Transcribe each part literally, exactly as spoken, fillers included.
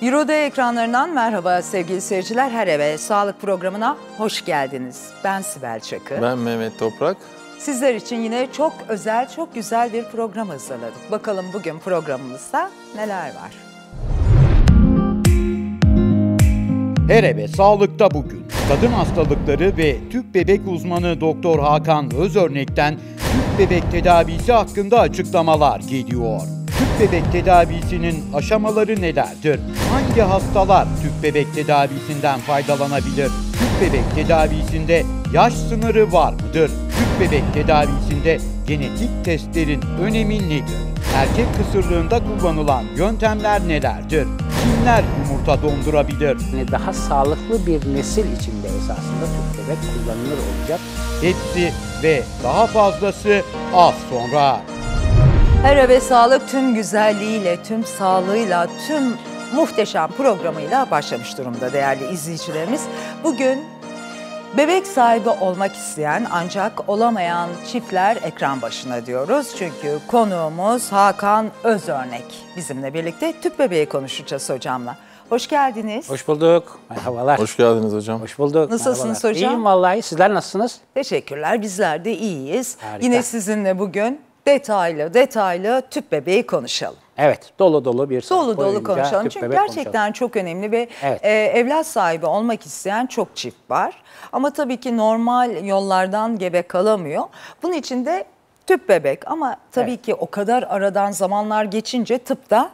Euro'da ekranlarından merhaba sevgili seyirciler. Her Eve Sağlık programına hoş geldiniz. Ben Sibel Çakı. Ben Mehmet Toprak. Sizler için yine çok özel, çok güzel bir program hazırladık. Bakalım bugün programımızda neler var? Her Eve Sağlık'ta bugün kadın hastalıkları ve tüp bebek uzmanı Doktor Hakan Özörnek'ten tüp bebek tedavisi hakkında açıklamalar geliyor. Tüp bebek tedavisinin aşamaları nelerdir? Hangi hastalar tüp bebek tedavisinden faydalanabilir? Tüp bebek tedavisinde yaş sınırı var mıdır? Tüp bebek tedavisinde genetik testlerin önemi nedir? Erkek kısırlığında kullanılan yöntemler nelerdir? Kimler yumurta dondurabilir? Yani daha sağlıklı bir nesil içinde esasında tüp bebek kullanılır olacak. Hepsi ve daha fazlası az sonra. Her Eve Sağlık tüm güzelliğiyle, tüm sağlığıyla, tüm muhteşem programıyla başlamış durumda değerli izleyicilerimiz. Bugün bebek sahibi olmak isteyen ancak olamayan çiftler ekran başına diyoruz. Çünkü konuğumuz Hakan Özörnek. Bizimle birlikte tüp bebeği konuşacağız hocamla. Hoş geldiniz. Hoş bulduk. Merhabalar. Hoş geldiniz hocam. Hoş bulduk. Nasılsınız Merhabalar. hocam? İyiyim vallahi. Sizler nasılsınız? Teşekkürler. Bizler de iyiyiz. Harika. Yine sizinle bugün detaylı detaylı tüp bebeği konuşalım. Evet. Dolu dolu bir saat Dolu dolu boyunca konuşalım. tüp Çünkü bebek gerçekten konuşalım. çok önemli ve Evet. e, evlat sahibi olmak isteyen çok çift var. Ama tabii ki normal yollardan gebe kalamıyor. Bunun için de tüp bebek ama tabii Evet. ki o kadar aradan zamanlar geçince tıpta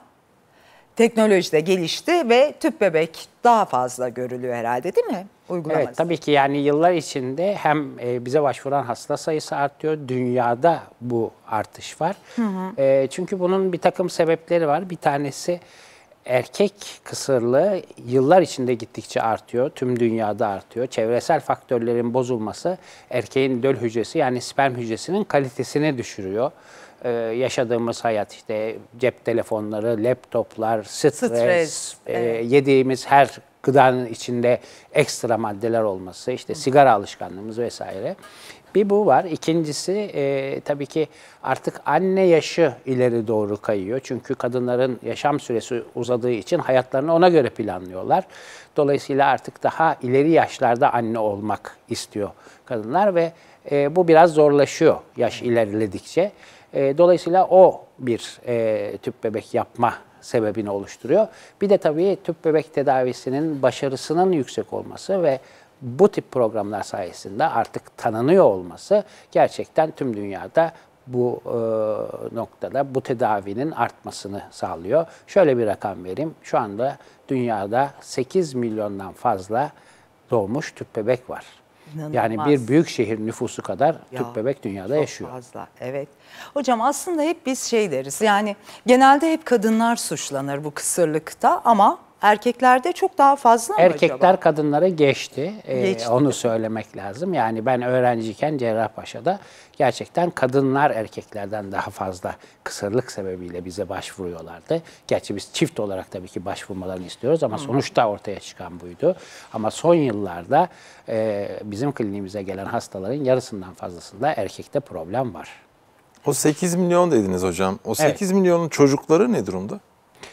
teknoloji de gelişti ve tüp bebek daha fazla görülüyor herhalde, değil mi? Uygulaması. Evet, tabii ki yani yıllar içinde hem e, bize başvuran hasta sayısı artıyor, dünyada bu artış var. Hı hı. E, çünkü bunun bir takım sebepleri var. Bir tanesi erkek kısırlığı yıllar içinde gittikçe artıyor, tüm dünyada artıyor. Çevresel faktörlerin bozulması erkeğin döl hücresi yani sperm hücresinin kalitesini düşürüyor. Ee, yaşadığımız hayat işte cep telefonları, laptoplar, stres, Stres, e, evet. yediğimiz her gıdanın içinde ekstra maddeler olması, işte sigara alışkanlığımız vesaire. Bir bu var. İkincisi e, tabii ki artık anne yaşı ileri doğru kayıyor. Çünkü kadınların yaşam süresi uzadığı için hayatlarını ona göre planlıyorlar. Dolayısıyla artık daha ileri yaşlarda anne olmak istiyor kadınlar ve e, bu biraz zorlaşıyor yaş ilerledikçe. E, dolayısıyla o bir e, tüp bebek yapma sebebini oluşturuyor. Bir de tabii tüp bebek tedavisinin başarısının yüksek olması ve bu tip programlar sayesinde artık tanınıyor olması gerçekten tüm dünyada bu e, noktada bu tedavinin artmasını sağlıyor. Şöyle bir rakam vereyim. Şu anda dünyada sekiz milyondan fazla doğmuş tüp bebek var. İnanılmaz. Yani bir büyük şehir nüfusu kadar Ya, tüp bebek dünyada çok yaşıyor. fazla, evet. Hocam aslında hep biz şey deriz, yani genelde hep kadınlar suçlanır bu kısırlıkta ama erkeklerde çok daha fazla mı Erkekler acaba? kadınları geçti. Ee, Geçti. onu söylemek lazım. Yani ben öğrenciyken Cerrahpaşa'da gerçekten kadınlar erkeklerden daha fazla kısırlık sebebiyle bize başvuruyorlardı. Gerçi biz çift olarak tabii ki başvurmalarını istiyoruz ama sonuçta ortaya çıkan buydu. Ama son yıllarda e, bizim kliniğimize gelen hastaların yarısından fazlasında erkekte problem var. O sekiz milyon dediniz hocam. O sekiz milyonun çocukları ne durumda?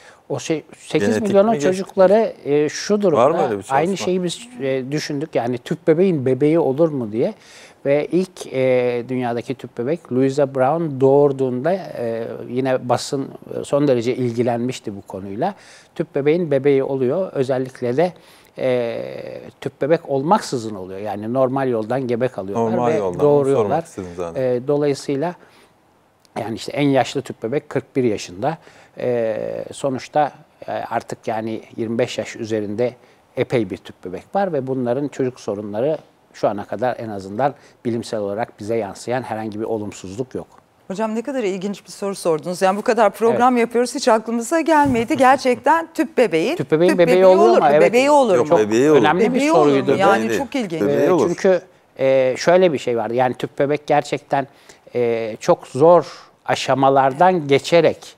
O şey sekiz Genetik milyonun mi geçti? çocukları e, şu durumda. Var mı öyle bir çalışma? Aynı şeyi biz e, düşündük. Yani tüp bebeğin bebeği olur mu diye. Ve ilk e, dünyadaki tüp bebek Louisa Brown doğurduğunda e, yine basın son derece ilgilenmişti bu konuyla. Tüp bebeğin bebeği oluyor. Özellikle de e, tüp bebek olmaksızın oluyor. Yani normal yoldan gebe kalıyorlar Normal ve yoldan, doğuruyorlar. sormak istedim zaten. E, dolayısıyla yani işte en yaşlı tüp bebek kırk bir yaşında. Ee, sonuçta artık yani yirmi beş yaş üzerinde epey bir tüp bebek var ve bunların çocuk sorunları şu ana kadar en azından bilimsel olarak bize yansıyan herhangi bir olumsuzluk yok. Hocam ne kadar ilginç bir soru sordunuz. Yani bu kadar program evet. yapıyoruz, hiç aklımıza gelmedi. Gerçekten tüp bebeğin, tüp bebeğin tüp bebeği, bebeği olur mu? mu? Evet. Bebeği olur Yok, mu? bebeği olur. Önemli bebeği bir olur soruydu. mu? Yani Bebeği çok ilginç. Bebeği olur. Çünkü e, şöyle bir şey var. Yani tüp bebek gerçekten e, çok zor aşamalardan geçerek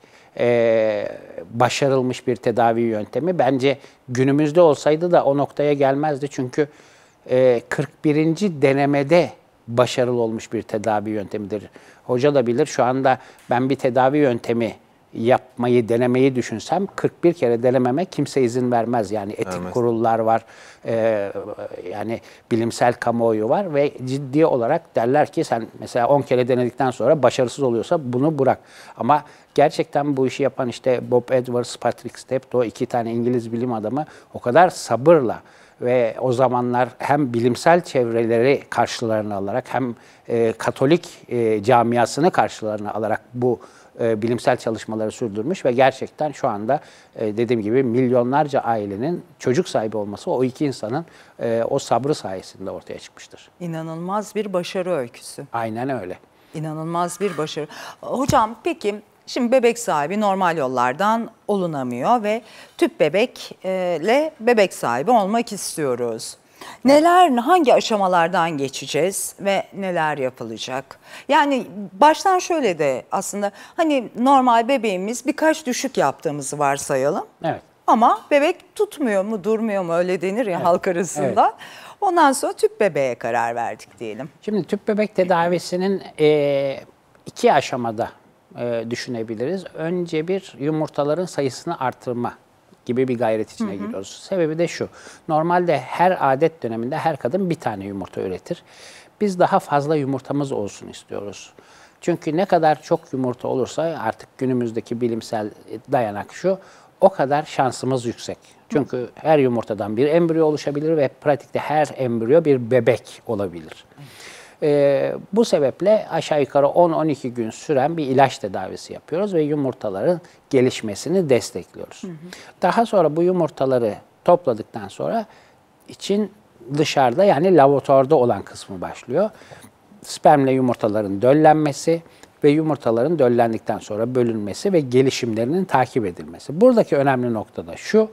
e, başarılmış bir tedavi yöntemi. Bence günümüzde olsaydı da o noktaya gelmezdi. Çünkü e, kırk birinci denemede başarılı olmuş bir tedavi yöntemidir. Hoca da bilir, şu anda ben bir tedavi yöntemi yapmayı, denemeyi düşünsem kırk bir kere denememe kimse izin vermez. Yani etik Vermez. kurullar var, e, yani bilimsel kamuoyu var ve ciddi olarak derler ki sen mesela on kere denedikten sonra başarısız oluyorsa bunu bırak. Ama gerçekten bu işi yapan işte Bob Edwards, Patrick Steptoe, iki tane İngiliz bilim adamı o kadar sabırla ve o zamanlar hem bilimsel çevreleri karşılarına alarak hem e, Katolik e, camiasını karşılarına alarak bu e, bilimsel çalışmaları sürdürmüş ve gerçekten şu anda e, dediğim gibi milyonlarca ailenin çocuk sahibi olması o iki insanın e, o sabrı sayesinde ortaya çıkmıştır. İnanılmaz bir başarı öyküsü. Aynen öyle. İnanılmaz bir başarı. Hocam peki şimdi bebek sahibi normal yollardan olunamıyor ve tüp bebekle bebek sahibi olmak istiyoruz. Neler, hangi aşamalardan geçeceğiz ve neler yapılacak? Yani baştan şöyle de aslında hani normal bebeğimiz birkaç düşük yaptığımızı varsayalım. Evet. Ama bebek tutmuyor mu, durmuyor mu öyle denir ya Evet. halk arasında. Evet. Ondan sonra tüp bebeğe karar verdik diyelim. Şimdi tüp bebek tedavisinin e, iki aşamada e, düşünebiliriz. Önce bir yumurtaların sayısını artırma gibi bir gayret içine giriyoruz. Sebebi de şu, normalde her adet döneminde her kadın bir tane yumurta üretir. Biz daha fazla yumurtamız olsun istiyoruz. Çünkü ne kadar çok yumurta olursa artık günümüzdeki bilimsel dayanak şu, o kadar şansımız yüksek. Çünkü her yumurtadan bir embriyo oluşabilir ve pratikte her embriyo bir bebek olabilir. Ee, bu sebeple aşağı yukarı on on iki gün süren bir ilaç tedavisi yapıyoruz ve yumurtaların gelişmesini destekliyoruz. Hı hı. Daha sonra bu yumurtaları topladıktan sonra için dışarıda yani laboratuvarda olan kısmı başlıyor. Spermle yumurtaların döllenmesi ve yumurtaların döllendikten sonra bölünmesi ve gelişimlerinin takip edilmesi. Buradaki önemli nokta da şu,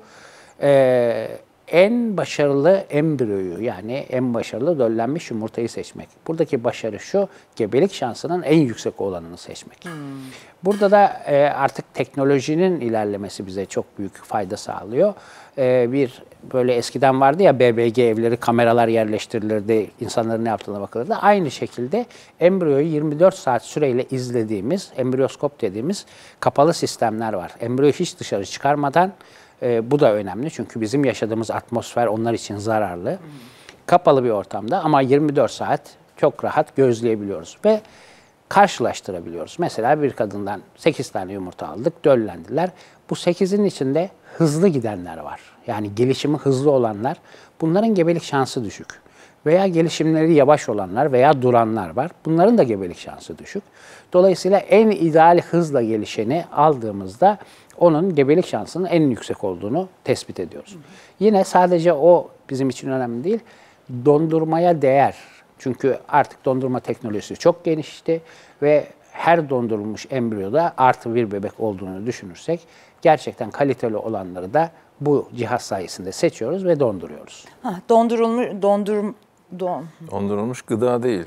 e, en başarılı embriyoyu yani en başarılı döllenmiş yumurtayı seçmek. Buradaki başarı şu, gebelik şansının en yüksek olanını seçmek. Hmm. Burada da e, artık teknolojinin ilerlemesi bize çok büyük fayda sağlıyor. E, bir böyle eskiden vardı ya B B G evleri, kameralar yerleştirilirdi, insanların ne yaptığına bakılırdı. Aynı şekilde embriyoyu yirmi dört saat süreyle izlediğimiz, embriyoskop dediğimiz kapalı sistemler var. Embriyoyu hiç dışarı çıkarmadan, E, bu da önemli çünkü bizim yaşadığımız atmosfer onlar için zararlı. Hmm. Kapalı bir ortamda ama yirmi dört saat çok rahat gözleyebiliyoruz ve karşılaştırabiliyoruz. Mesela bir kadından sekiz tane yumurta aldık, döllendiler. Bu sekizin içinde hızlı gidenler var. Yani gelişimi hızlı olanlar, bunların gebelik şansı düşük. Veya gelişimleri yavaş olanlar veya duranlar var. Bunların da gebelik şansı düşük. Dolayısıyla en ideal hızla gelişeni aldığımızda onun gebelik şansının en yüksek olduğunu tespit ediyoruz. Hı hı. Yine sadece o bizim için önemli değil, dondurmaya değer. Çünkü artık dondurma teknolojisi çok genişti ve her dondurulmuş embriyoda artı bir bebek olduğunu düşünürsek gerçekten kaliteli olanları da bu cihaz sayesinde seçiyoruz ve donduruyoruz. Ha, dondurulmuş, dondurum, don. Dondurulmuş gıda değil.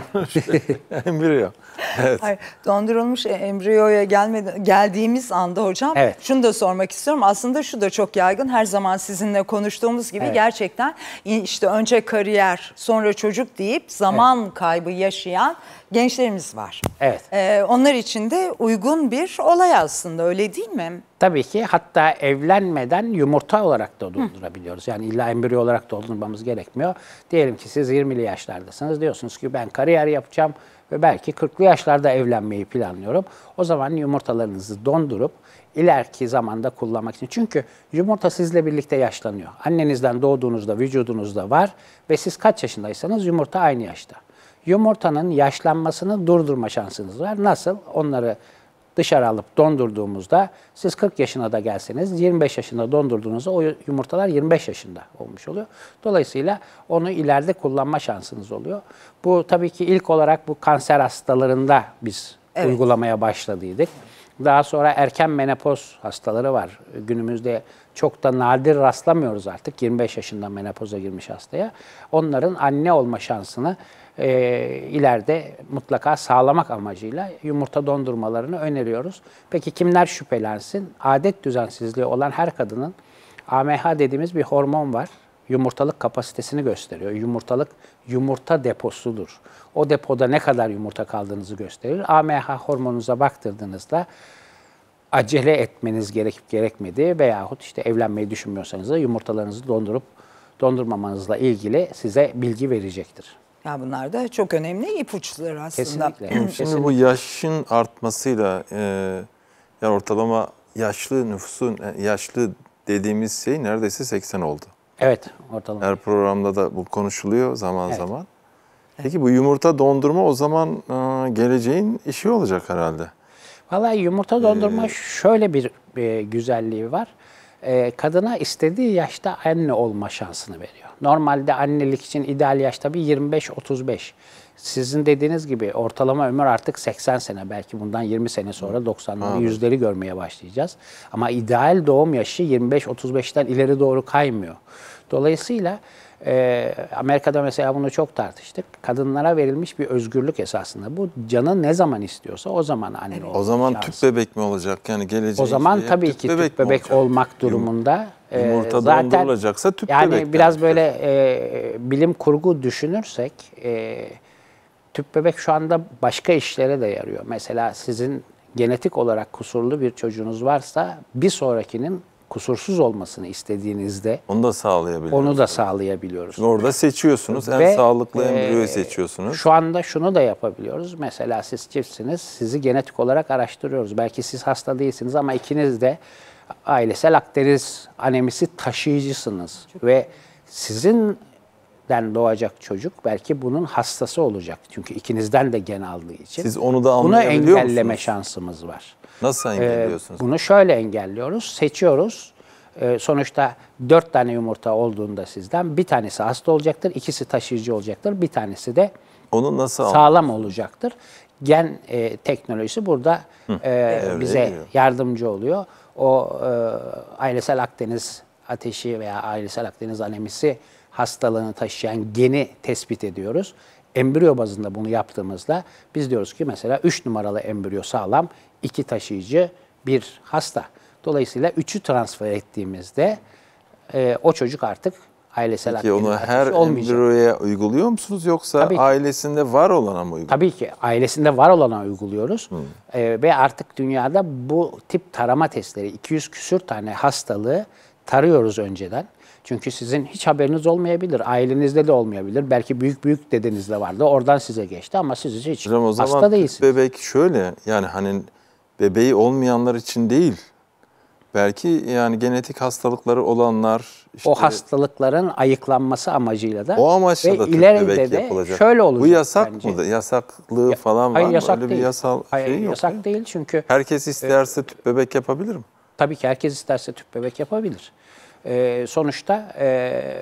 Embriyo. Evet. Hayır, dondurulmuş embriyoya gelmedi, geldiğimiz anda hocam evet. Şunu da sormak istiyorum. Aslında şu da çok yaygın. Her zaman sizinle konuştuğumuz gibi evet. Gerçekten işte önce kariyer sonra çocuk deyip zaman evet. kaybı yaşayan gençlerimiz var. Evet. Ee, onlar için de uygun bir olay aslında, öyle değil mi? Tabii ki, hatta evlenmeden yumurta olarak da doldurabiliyoruz. Yani illa embriyo olarak doldurmamız gerekmiyor. Diyelim ki siz yirmili yaşlardasınız. Diyorsunuz ki ben kariyer yapacağım ve belki kırklı yaşlarda evlenmeyi planlıyorum. O zaman yumurtalarınızı dondurup ileriki zamanda kullanmak için. Çünkü yumurta sizle birlikte yaşlanıyor. Annenizden doğduğunuzda vücudunuzda var ve siz kaç yaşındaysanız yumurta aynı yaşta. Yumurtanın yaşlanmasını durdurma şansınız var. Nasıl? Onları dışarı alıp dondurduğumuzda siz kırk yaşına da gelseniz yirmi beş yaşında dondurduğunuzda o yumurtalar yirmi beş yaşında olmuş oluyor. Dolayısıyla onu ileride kullanma şansınız oluyor. Bu tabii ki ilk olarak bu kanser hastalarında biz evet. uygulamaya başladıydık. Daha sonra erken menopoz hastaları var. Günümüzde çok da nadir rastlamıyoruz artık yirmi beş yaşında menopoza girmiş hastaya. Onların anne olma şansını e, ileride mutlaka sağlamak amacıyla yumurta dondurmalarını öneriyoruz. Peki kimler şüphelensin? Adet düzensizliği olan her kadının A M H dediğimiz bir hormon var. Yumurtalık kapasitesini gösteriyor. Yumurtalık yumurta deposudur. O depoda ne kadar yumurta kaldığınızı gösterir. A M H hormonunuza baktırdığınızda acele etmeniz gerekip gerekmediği veyahut işte evlenmeyi düşünmüyorsanız da yumurtalarınızı dondurup dondurmamanızla ilgili size bilgi verecektir. Ya bunlar da çok önemli ipuçları aslında. Kesinlikle. Şimdi Kesinlikle. bu yaşın artmasıyla e, yani ortalama yaşlı nüfusun e, yaşlı dediğimiz şey neredeyse seksen oldu. Evet, ortalama. Her programda da bu konuşuluyor zaman Evet. zaman. Peki bu yumurta dondurma o zaman e, geleceğin işi olacak herhalde. Vallahi yumurta dondurma şöyle bir e, güzelliği var. E, kadına istediği yaşta anne olma şansını veriyor. Normalde annelik için ideal yaş tabii yirmi beş otuz beş. Sizin dediğiniz gibi ortalama ömür artık seksen sene. Belki bundan yirmi sene sonra doksanları, yüzleri görmeye başlayacağız. Ama ideal doğum yaşı yirmi beş otuz beşten ileri doğru kaymıyor. Dolayısıyla e, Amerika'da mesela bunu çok tartıştık. Kadınlara verilmiş bir özgürlük esasında. Bu canı ne zaman istiyorsa o zaman anne olma O zaman şansı. tüp bebek mi olacak? Yani geleceğin O zaman şeyi tabii ki tüp mi bebek olacak? olmak durumunda. e, Yumurta zaten dondurulacaksa tüp yani bebek biraz demek. böyle e, bilim kurgu düşünürsek e, tüp bebek şu anda başka işlere de yarıyor. Mesela sizin genetik olarak kusurlu bir çocuğunuz varsa bir sonrakinin kusursuz olmasını istediğinizde Onu da sağlayabiliriz. onu da sağlayabiliyoruz. Orada seçiyorsunuz. En Ve, sağlıklı e, embriyoyu seçiyorsunuz. Şu anda şunu da yapabiliyoruz. Mesela siz çiftsiniz, sizi genetik olarak araştırıyoruz. Belki siz hasta değilsiniz ama ikiniz de ailesel Akdeniz anemisi taşıyıcısınız. Ve sizinden doğacak çocuk belki bunun hastası olacak. Çünkü ikinizden de gen aldığı için. Siz onu da Bunu anlayabiliyor engelleme musunuz? şansımız var. Nasıl engelliyorsunuz? Ee, bunu şöyle engelliyoruz. Seçiyoruz. Ee, sonuçta dört tane yumurta olduğunda sizden bir tanesi hasta olacaktır, ikisi taşıyıcı olacaktır, bir tanesi de Onu nasıl sağlam olacaktır. Gen e, teknolojisi burada e, bize giriyor. yardımcı oluyor. O e, ailesel Akdeniz ateşi veya ailesel Akdeniz anemisi hastalığını taşıyan geni tespit ediyoruz. Embriyo bazında bunu yaptığımızda biz diyoruz ki mesela üç numaralı embriyo sağlam, iki taşıyıcı, bir hasta. Dolayısıyla üçü transfer ettiğimizde e, o çocuk artık ailesel Peki Akdeniz onu ateşi her olmayacak. embriyoya uyguluyor musunuz yoksa Tabii ki. ailesinde var olana mı uyguluyorsunuz? Tabii ki ailesinde var olana uyguluyoruz. Ee, ve artık dünyada bu tip tarama testleri iki yüz küsür tane hastalığı tarıyoruz önceden. Çünkü sizin hiç haberiniz olmayabilir. Ailenizde de olmayabilir. Belki büyük büyük dedenizde vardı. Oradan size geçti ama siz hiç Hocam o zaman hasta tüp değilsiniz. bebek şöyle yani hani bebeği olmayanlar için değil. Belki yani genetik hastalıkları olanlar işte O hastalıkların ayıklanması amacıyla da o amaçla ve da tüp ileride bebek de yapılacak. şöyle olacak Bu yasak bence. mıdır? Yasaklığı Ya- falan Hayır, var mı? yasak Öyle değil. bir yasal Hayır, şey yok. yasak ya. değil çünkü Herkes isterse tüp bebek yapabilir mi? tabii ki herkes isterse tüp bebek yapabilir. Ee, sonuçta e,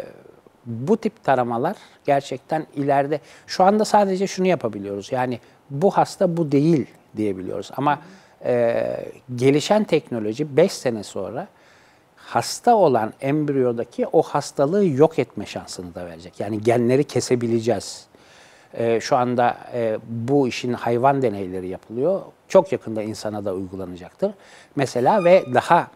bu tip taramalar gerçekten ileride, şu anda sadece şunu yapabiliyoruz. Yani bu hasta bu değil diyebiliyoruz. Ama e, gelişen teknoloji beş sene sonra hasta olan embriyodaki o hastalığı yok etme şansını da verecek. Yani genleri kesebileceğiz. Ee, şu anda e, bu işin hayvan deneyleri yapılıyor. Çok yakında insana da uygulanacaktır. Mesela ve daha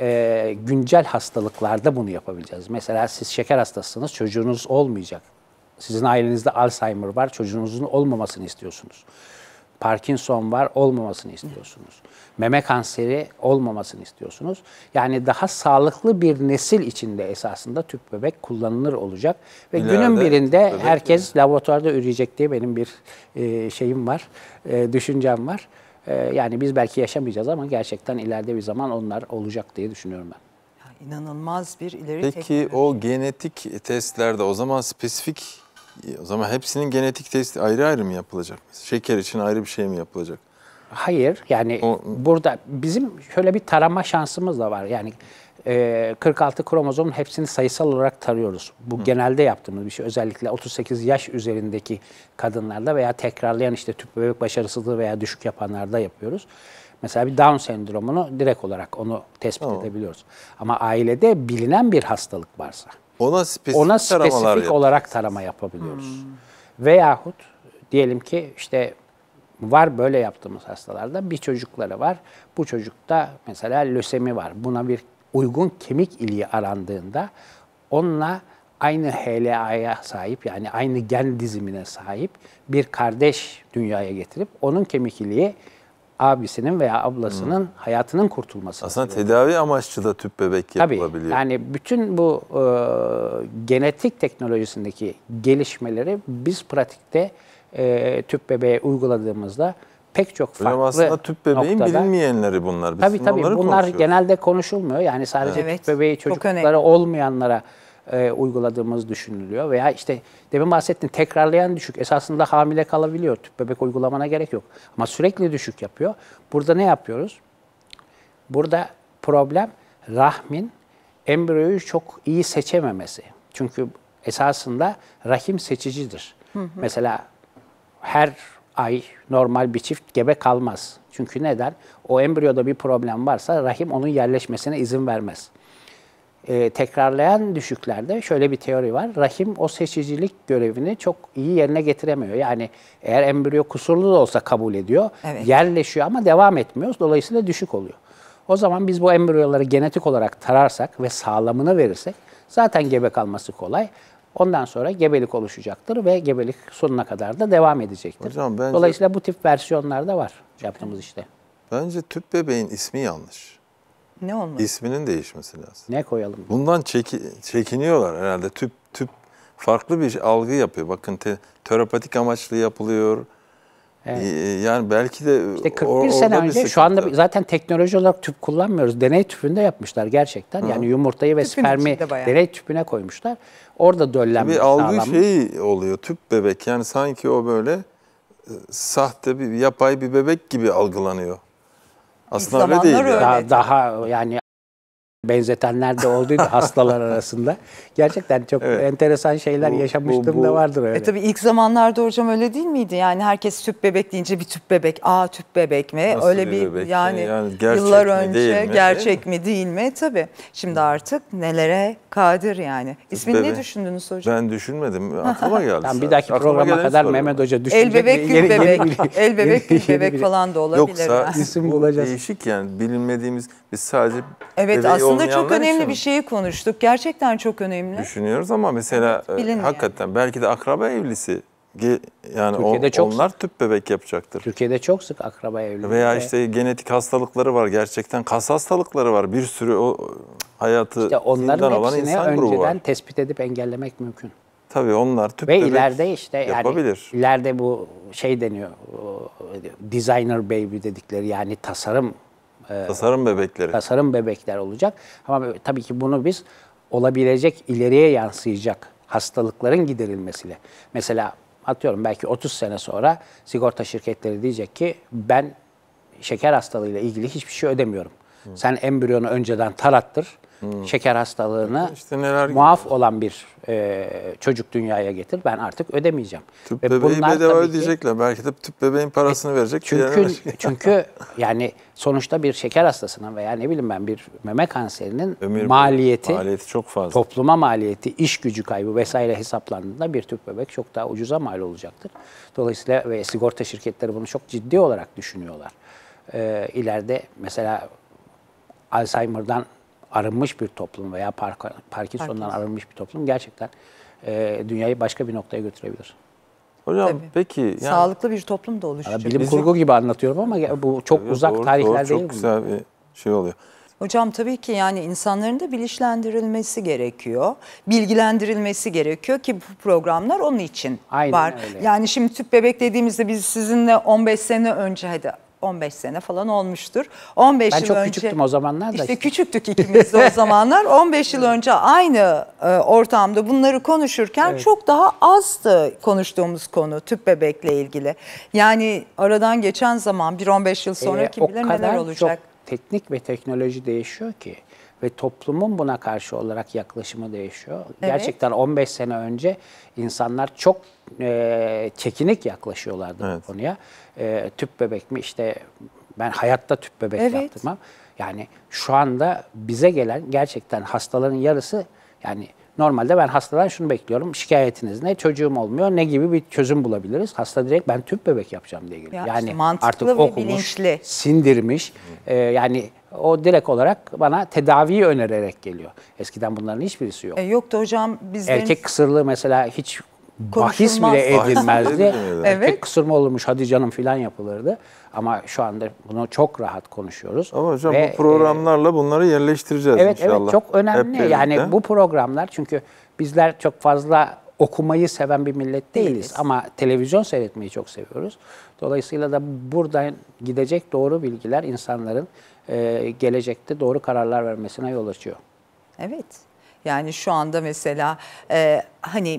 e, güncel hastalıklarda bunu yapabileceğiz. Mesela siz şeker hastasısınız, çocuğunuz olmayacak. Sizin ailenizde Alzheimer var, çocuğunuzun olmamasını istiyorsunuz. Parkinson var, olmamasını istiyorsunuz. Meme kanseri olmamasını istiyorsunuz. Yani daha sağlıklı bir nesil içinde esasında tüp bebek kullanılır olacak. Ve İleride günün birinde tüp bebek herkes laboratuvarda üreyecek diye benim bir e, şeyim var, e, düşüncem var. E, yani biz belki yaşamayacağız ama gerçekten ileride bir zaman onlar olacak diye düşünüyorum ben. Ya İnanılmaz bir ileri Peki teknoloji. o genetik testlerde o zaman spesifik, o zaman hepsinin genetik testi ayrı ayrı mı yapılacak? Şeker için ayrı bir şey mi yapılacak? Hayır, yani O- burada bizim şöyle bir tarama şansımız da var. Yani e, kırk altı kromozomun hepsini sayısal olarak tarıyoruz. Bu genelde yaptığımız bir şey. Özellikle otuz sekiz yaş üzerindeki kadınlarda veya tekrarlayan işte tüp bebek başarısızlığı veya düşük yapanlarda yapıyoruz. Mesela bir Down sendromunu direkt olarak onu tespit Tamam. edebiliyoruz. Ama ailede bilinen bir hastalık varsa Ona spesifik ona taramalar spesifik yap- olarak tarama yapabiliyoruz. Veyahut diyelim ki işte var böyle yaptığımız hastalarda bir çocukları var. Bu çocukta mesela lösemi var. Buna bir uygun kemik iliği arandığında onunla aynı H L A'ya sahip yani aynı gen dizimine sahip bir kardeş dünyaya getirip onun kemik iliği abisinin veya ablasının hmm. hayatının kurtulması. Aslında tedavi amaçlı da tüp bebek yapılabiliyor. Tabii, yani bütün bu e, genetik teknolojisindeki gelişmeleri biz pratikte e, tüp bebeğe uyguladığımızda pek çok farklı Hocam aslında tüp bebeğin noktada, bilinmeyenleri bunlar. Biz tabii tabii bunlar genelde konuşulmuyor. Yani sadece evet, tüp bebeği çocukları olmayanlara e, uyguladığımız düşünülüyor. Veya işte demin bahsettiğim tekrarlayan düşük esasında hamile kalabiliyor. Tüp bebek uygulamana gerek yok. Ama sürekli düşük yapıyor. Burada ne yapıyoruz? Burada problem rahmin embriyoyu çok iyi seçememesi. Çünkü esasında rahim seçicidir. Hı hı. Mesela her ay normal bir çift gebe kalmaz. Çünkü neden? O embriyoda bir problem varsa rahim onun yerleşmesine izin vermez. Ee, tekrarlayan düşüklerde şöyle bir teori var. Rahim o seçicilik görevini çok iyi yerine getiremiyor. Yani eğer embriyo kusurlu da olsa kabul ediyor, evet. yerleşiyor ama devam etmiyor. Dolayısıyla düşük oluyor. O zaman biz bu embriyoları genetik olarak tararsak ve sağlamını verirsek zaten gebe kalması kolay. Ondan sonra gebelik oluşacaktır ve gebelik sonuna kadar da devam edecektir. Hocam, bence, dolayısıyla bu tip versiyonlar da var yaptığımız işte. Bence tüp bebeğin ismi yanlış. Ne olmalı? İsminin değişmesi lazım. Ne koyalım? Bundan çeki, çekiniyorlar herhalde. Tüp tüp farklı bir algı yapıyor. Bakın te, terapatik amaçlı yapılıyor. Evet. Yani belki de işte kırk bir sene önce şu anda zaten teknoloji olarak tüp kullanmıyoruz. Deney tüpünde yapmışlar gerçekten. Hı. Yani yumurtayı ve Tüpün spermi deney tüpüne koymuşlar. Orada döllenme bir algı şeyi oluyor. Tüp bebek yani sanki o böyle e, sahte bir yapay bir bebek gibi algılanıyor. Aslında öyle değil. Öyle daha, daha yani benzetenler de olduydu hastalar arasında. Gerçekten çok evet. enteresan şeyler bu, yaşamıştım bu, bu. da vardır öyle. E tabii ilk zamanlarda hocam öyle değil miydi? Yani herkes tüp bebek deyince bir tüp bebek, aa tüp bebek mi? Nasıl öyle bir bebek? yani, yani yıllar önce gerçek mi değil mi? Tabii. Şimdi artık nelere kadir yani. İsmini ne düşündünüz hocam? Ben düşünmedim. Aklıma geldi. Tamam, bir dahaki programa kadar Mehmet Hoca düşünecek. El bebek, gül bebek. El bebek, gül bebek falan da olabilir. Yoksa yani. isim bulacağız. Değişik yani bilinmediğimiz biz sadece evet aslında çok önemli bir şeyi konuştuk. Gerçekten çok önemli. Düşünüyoruz ama mesela evet, hakikaten yani. Belki de akraba evlisi yani o, çok onlar tüp bebek yapacaktır. Türkiye'de çok sık akraba evliliği. Veya işte genetik hastalıkları var gerçekten kas hastalıkları var. Bir sürü o hayatı işte onların olan insan grubu var. önceden tespit edip engellemek mümkün. Tabii onlar tüp ve bebek ileride işte yapabilir. Yani ileride bu şey deniyor. Designer baby dedikleri yani tasarım tasarım bebekleri. Tasarım bebekler olacak. Ama tabii ki bunu biz olabilecek ileriye yansıyacak hastalıkların giderilmesiyle. Mesela atıyorum belki otuz sene sonra sigorta şirketleri diyecek ki ben şeker hastalığıyla ilgili hiçbir şey ödemiyorum. Hı. Sen embriyonu önceden tarattır. Hmm. Şeker hastalığını işte muaf gibi. olan bir e, çocuk dünyaya getir. Ben artık ödemeyeceğim. Tüp Ve bebeği bedava ödeyecekler. Belki de tüp bebeğin parasını e, verecek. Çünkü çünkü yani sonuçta bir şeker hastasına veya ne bileyim ben bir meme kanserinin Ömür maliyeti, maliyeti çok fazla. Topluma maliyeti, iş gücü kaybı vesaire hesaplandığında bir tüp bebek çok daha ucuza mal olacaktır. Dolayısıyla ve sigorta şirketleri bunu çok ciddi olarak düşünüyorlar. E, ileride mesela Alzheimer'dan arınmış bir toplum veya Parkinson'dan arınmış bir toplum gerçekten e, dünyayı başka bir noktaya götürebilir. Hocam Tabii. peki... Yani, sağlıklı bir toplum da oluşacak. Bilim Bizim, kurgu gibi anlatıyorum ama bu çok evet, uzak doğru, tarihler doğru, değil mi? Çok güzel bir şey oluyor. Hocam tabii ki yani insanların da bilinçlendirilmesi gerekiyor. Bilgilendirilmesi gerekiyor ki bu programlar onun için Aynen var. Öyle. Yani şimdi tüp bebek dediğimizde biz sizinle on beş sene önce hadi on beş sene falan olmuştur. on beş ben yıl çok önce, küçüktüm o zamanlar da. İşte, işte. küçüktük ikimiz de o zamanlar. on beş yıl önce aynı e, ortamda bunları konuşurken evet. çok daha azdı konuştuğumuz konu tüp bebekle ilgili. Yani aradan geçen zaman bir on beş yıl sonra ee, kim bilir neler olacak. O kadar çok teknik ve teknoloji değişiyor ki ve toplumun buna karşı olarak yaklaşımı değişiyor. Evet. Gerçekten on beş sene önce insanlar çok e, çekinik yaklaşıyorlardı evet. bu konuya. E, tüp bebek mi işte ben hayatta tüp bebek evet. yaptırmam. Yani şu anda bize gelen gerçekten hastaların yarısı yani normalde ben hastadan şunu bekliyorum. Şikayetiniz ne? Çocuğum olmuyor. Ne gibi bir çözüm bulabiliriz? Hasta direkt ben tüp bebek yapacağım diye geliyor. Ya yani işte artık okumuş, bilinçli. sindirmiş. E, yani o direkt olarak bana tedaviyi önererek geliyor. Eskiden bunların hiçbirisi yok. E, yoktu hocam. Bizlerin... Erkek kısırlığı mesela hiç bahis Konuşulmaz. bile Bahis edilmezdi. bile edilmedi. Evet. Tek kusurma olmuş hadi canım filan yapılırdı. Ama şu anda bunu çok rahat konuşuyoruz. Ama hocam Ve, bu programlarla bunları yerleştireceğiz Evet inşallah. evet çok önemli. Hep Yani birlikte. bu programlar, çünkü bizler çok fazla okumayı seven bir millet değiliz, Değiliz. ama televizyon seyretmeyi çok seviyoruz. Dolayısıyla da buradan gidecek doğru bilgiler insanların e, gelecekte doğru kararlar vermesine yol açıyor. Evet. Yani şu anda mesela e, hani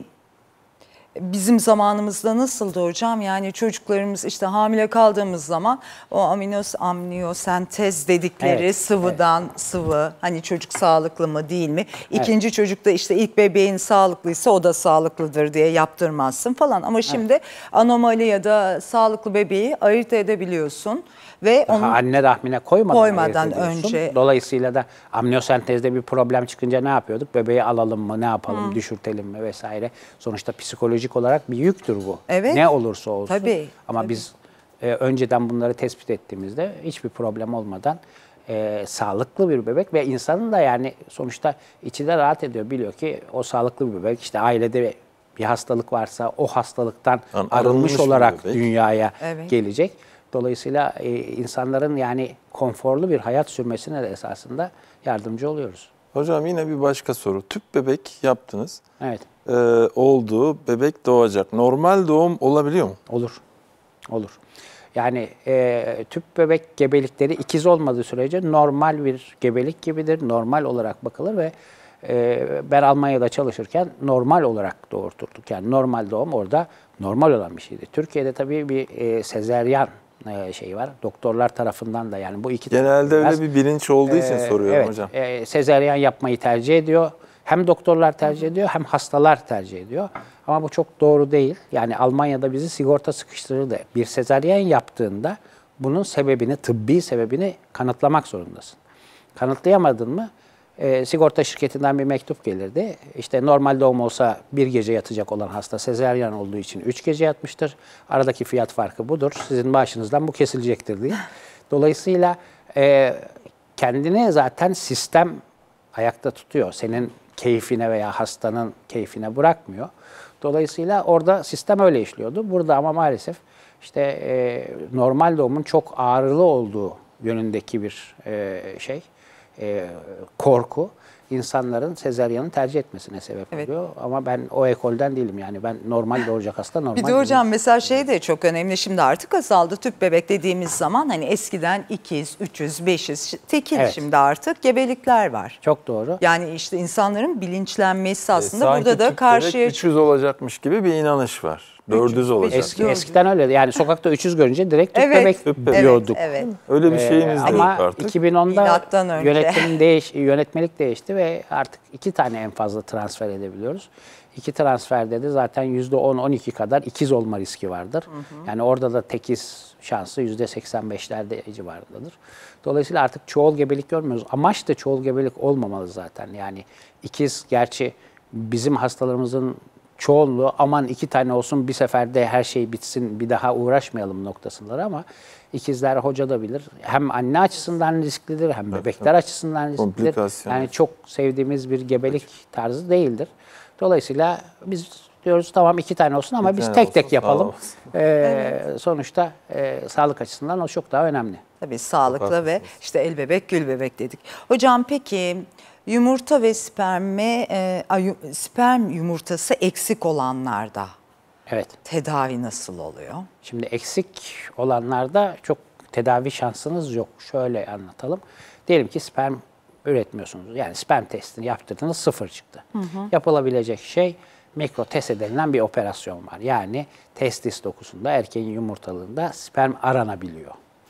bizim zamanımızda nasıldı hocam? Yani çocuklarımız işte hamile kaldığımız zaman o aminos amniyosentez dedikleri Evet, sıvıdan sıvı, hani çocuk sağlıklı mı değil mi? İkinci çocukta işte ilk bebeğin sağlıklıysa o da sağlıklıdır diye yaptırmazsın falan. Ama şimdi anomali ya da sağlıklı bebeği ayırt edebiliyorsun ve Daha onun anne rahmine koymadan, Koymadan ayırt ediyorsun. önce- Dolayısıyla da amniyosentezde bir problem çıkınca ne yapıyorduk? Bebeği alalım mı, ne yapalım, düşürtelim mi vesaire. Sonuçta psikolojik olarak bir yüktür bu. Evet. Ne olursa olsun. Tabii, Ama tabii. biz e, önceden bunları tespit ettiğimizde hiçbir problem olmadan e, sağlıklı bir bebek ve insanın da yani sonuçta içi de rahat ediyor. Biliyor ki o sağlıklı bir bebek, işte ailede bir hastalık varsa o hastalıktan Yani arınmış arınmış bir olarak bebek. dünyaya Evet. gelecek. Dolayısıyla e, insanların yani konforlu bir hayat sürmesine de esasında yardımcı oluyoruz. Hocam yine bir başka soru. Tüp bebek yaptınız. Evet, Ee, oldu, bebek doğacak. Normal doğum olabiliyor mu? olur. Olur. Yani e, tüp bebek gebelikleri ikiz olmadığı sürece normal bir gebelik gibidir. Normal olarak bakılır ve e, ben Almanya'da çalışırken normal olarak doğurturduk. Yani normal doğum orada normal olan bir şeydi. Türkiye'de tabii bir e, sezeryan e, şey var. Doktorlar tarafından da, yani bu iki Genelde biraz- öyle bir bilinç olduğu için Ee, soruyorum evet, hocam. e, sezaryen yapmayı tercih ediyor. Hem doktorlar tercih ediyor hem hastalar tercih ediyor. Ama bu çok doğru değil. Yani Almanya'da bizi sigorta sıkıştırırdı. Bir sezaryen yaptığında bunun sebebini, tıbbi sebebini kanıtlamak zorundasın. Kanıtlayamadın mı e, sigorta şirketinden bir mektup gelirdi. İşte normal doğum olsa bir gece yatacak olan hasta sezaryen olduğu için üç gece yatmıştır. Aradaki fiyat farkı budur. Sizin maaşınızdan bu kesilecektir diye. Dolayısıyla e, kendini zaten sistem ayakta tutuyor. Senin keyfine veya hastanın keyfine bırakmıyor. Dolayısıyla orada sistem öyle işliyordu. Burada ama maalesef işte e, normal doğumun çok ağrılı olduğu yönündeki bir e, şey, e, korku insanların sezaryanı tercih etmesine sebep Evet. oluyor. Ama ben o ekolden değilim, yani ben normal doğuracak hasta normal. Bir de hocam mesela şey de çok önemli, şimdi artık azaldı tüp bebek dediğimiz zaman, hani eskiden ikiz, üçüz, beşiz, tekil, Evet. şimdi artık gebelikler var. Çok doğru. Yani işte insanların bilinçlenmesi aslında Sanki burada da tüp karşıya bebek üç yüz olacakmış gibi bir inanış var. dördüz olacak. Eski, Gördüm. eskiden öyle. Yani sokakta üç yüz görünce direkt tüp Evet, bebek Tüp bebek. diyorduk. Evet, Öyle bir Ee, şeyimiz de yok ama artık. iki bin onda Milattan önce. yönetim değiş, yönetmelik değişti ve artık iki tane en fazla transfer edebiliyoruz. İki transferde de zaten yüzde on on iki kadar ikiz olma riski vardır. Yani orada da tekiz şansı yüzde seksen beşlerde civarındadır. Dolayısıyla artık çoğul gebelik görmüyoruz. Amaç da çoğul gebelik olmamalı zaten. Yani ikiz, gerçi bizim hastalarımızın çoğunluğu aman iki tane olsun bir seferde her şey bitsin bir daha uğraşmayalım noktasındalar, ama ikizler hoca da bilir. Hem anne açısından risklidir hem bebekler açısından risklidir. Komplikasyon. Yani çok sevdiğimiz bir gebelik tarzı değildir. Dolayısıyla biz diyoruz tamam iki tane olsun ama Bir biz tane tek olsun, tek sağ yapalım. olsun. Ee, sonuçta e, sağlık açısından o çok daha önemli. tabii sağlıklı ve haklısınız. işte el bebek gül bebek dedik. Hocam peki yumurta ve sperme, e, ay- sperm yumurtası eksik olanlarda Evet. tedavi nasıl oluyor? Şimdi eksik olanlarda çok tedavi şansınız yok. Şöyle anlatalım. Diyelim ki sperm üretmiyorsunuz. Yani sperm testini yaptırdınız, sıfır çıktı. Yapılabilecek şey mikrotese denilen bir operasyon var. Yani testis dokusunda, erkeğin yumurtalığında sperm aranabiliyor.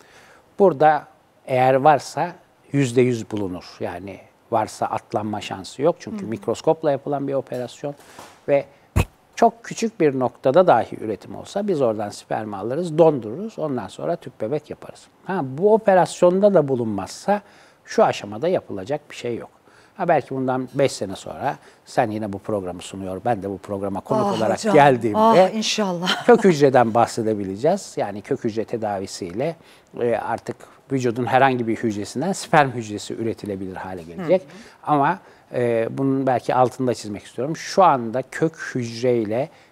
Burada eğer varsa yüzde yüz bulunur. Yani varsa atlanma şansı yok. Çünkü mikroskopla yapılan bir operasyon ve çok küçük bir noktada dahi üretim olsa biz oradan spermi alırız, dondururuz. Ondan sonra tüp bebek yaparız. Ha, bu operasyonda da bulunmazsa şu aşamada yapılacak bir şey yok. Ha, belki bundan beş sene sonra sen yine bu programı sunuyor, ben de bu programa konuk Ah olarak hocam, geldiğimde ah inşallah. kök hücreden bahsedebileceğiz. Yani kök hücre tedavisiyle e, artık vücudun herhangi bir hücresinden sperm hücresi üretilebilir hale gelecek. Ama e, bunun belki altını da çizmek istiyorum. Şu anda kök hücreyle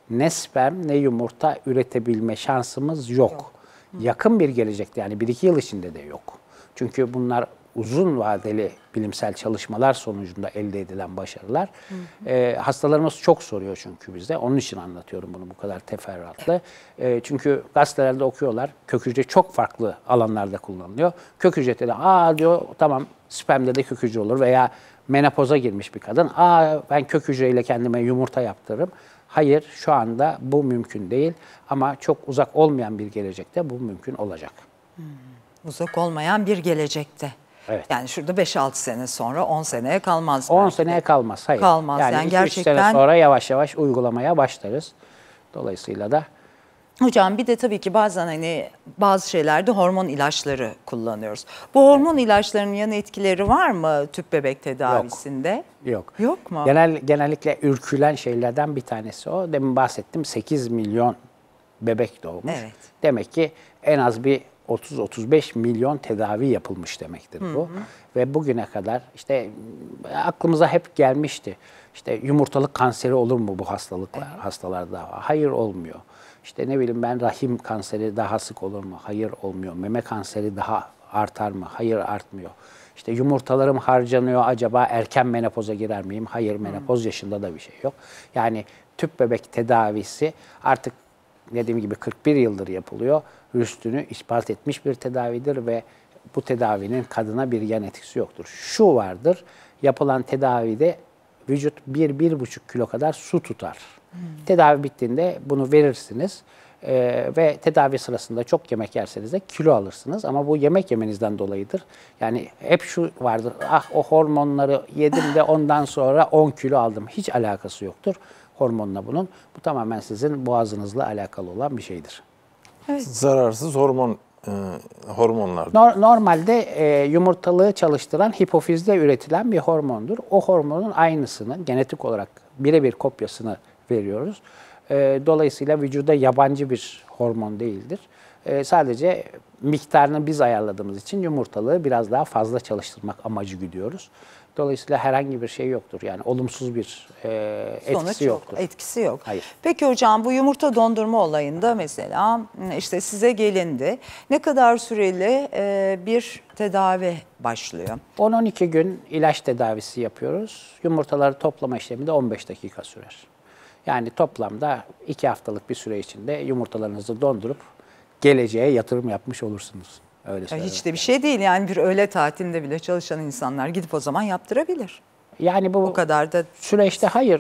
ne sperm ne yumurta üretebilme şansımız yok. yok. Yakın bir gelecekte, yani bir iki yıl içinde de yok. Çünkü bunlar uzun vadeli bilimsel çalışmalar sonucunda elde edilen başarılar. Hı hı. E, hastalarımız çok soruyor çünkü bizde. Onun için anlatıyorum bunu bu kadar teferruatlı. E, çünkü gazetelerde okuyorlar. Kök hücre çok farklı alanlarda kullanılıyor. Kök hücrede de aa diyor, tamam spermde de kök hücre olur veya menopoza girmiş bir kadın. Aa ben kök hücreyle kendime yumurta yaptırırım. Hayır, şu anda bu mümkün değil ama çok uzak olmayan bir gelecekte bu mümkün olacak. Hmm. Uzak olmayan bir gelecekte. Evet. Yani şurada beş altı sene sonra on seneye kalmaz. on seneye kalmaz. Hayır. Kalmaz. Yani, yani üç gerçekten. sene sonra yavaş yavaş uygulamaya başlarız. Dolayısıyla da. Hocam bir de tabii ki bazen hani bazı şeylerde hormon ilaçları kullanıyoruz. Bu hormon evet. ilaçlarının yan etkileri var mı tüp bebek tedavisinde? Yok. Yok. Yok mu? Genel, genellikle ürkülen şeylerden bir tanesi o. Demin bahsettim, sekiz milyon bebek doğmuş. Evet. Demek ki en az bir otuz otuz beş milyon tedavi yapılmış demektir bu. Hı hı. Ve bugüne kadar işte aklımıza hep gelmişti. İşte yumurtalık kanseri olur mu bu hastalıklar, evet. hastalarda? Hayır, olmuyor. İşte ne bileyim ben, rahim kanseri daha sık olur mu? Hayır, olmuyor. Meme kanseri daha artar mı? Hayır, artmıyor. İşte yumurtalarım harcanıyor, acaba erken menopoza girer miyim? Hayır, menopoz hmm. yaşında da bir şey yok. Yani tüp bebek tedavisi artık dediğim gibi kırk bir yıldır yapılıyor. Rüştünü ispat etmiş bir tedavidir ve bu tedavinin kadına bir yan etkisi yoktur. Şu vardır, yapılan tedavide vücut bir bir buçuk kilo kadar su tutar. Hmm. Tedavi bittiğinde bunu verirsiniz ee, ve tedavi sırasında çok yemek yerseniz de kilo alırsınız. Ama bu yemek yemenizden dolayıdır. Yani hep şu vardır, ah o hormonları yedim de ondan sonra on kilo aldım. Hiç alakası yoktur hormonla bunun. Bu tamamen sizin boğazınızla alakalı olan bir şeydir. Evet. Zararsız hormon e, hormonlar. Nor normalde e, yumurtalığı çalıştıran hipofizde üretilen bir hormondur. O hormonun aynısını, genetik olarak birebir kopyasını veriyoruz. E, dolayısıyla vücuda yabancı bir hormon değildir. E, sadece miktarını biz ayarladığımız için yumurtalığı biraz daha fazla çalıştırmak amacı güdüyoruz. Dolayısıyla herhangi bir şey yoktur. Yani olumsuz bir e, etkisi Sonuç yoktur. Yok, etkisi yok. Hayır. Peki hocam, bu yumurta dondurma olayında mesela işte size gelindi. Ne kadar süreli e, bir tedavi başlıyor? on on iki gün ilaç tedavisi yapıyoruz. Yumurtaları toplama işlemi de on beş dakika sürer. Yani toplamda iki haftalık bir süre içinde yumurtalarınızı dondurup geleceğe yatırım yapmış olursunuz. Öyle ya hiç de bir şey değil yani, bir öğle tatilinde bile çalışan insanlar gidip o zaman yaptırabilir. Yani bu o kadar da süreçte hayır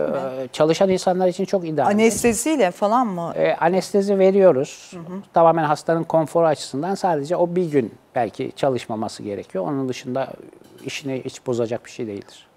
e, çalışan insanlar için çok ideal. Anesteziyle falan mı? E, anestezi veriyoruz. Hı hı. Tamamen hastanın konforu açısından sadece o bir gün belki çalışmaması gerekiyor. Onun dışında işini hiç bozacak bir şey değildir.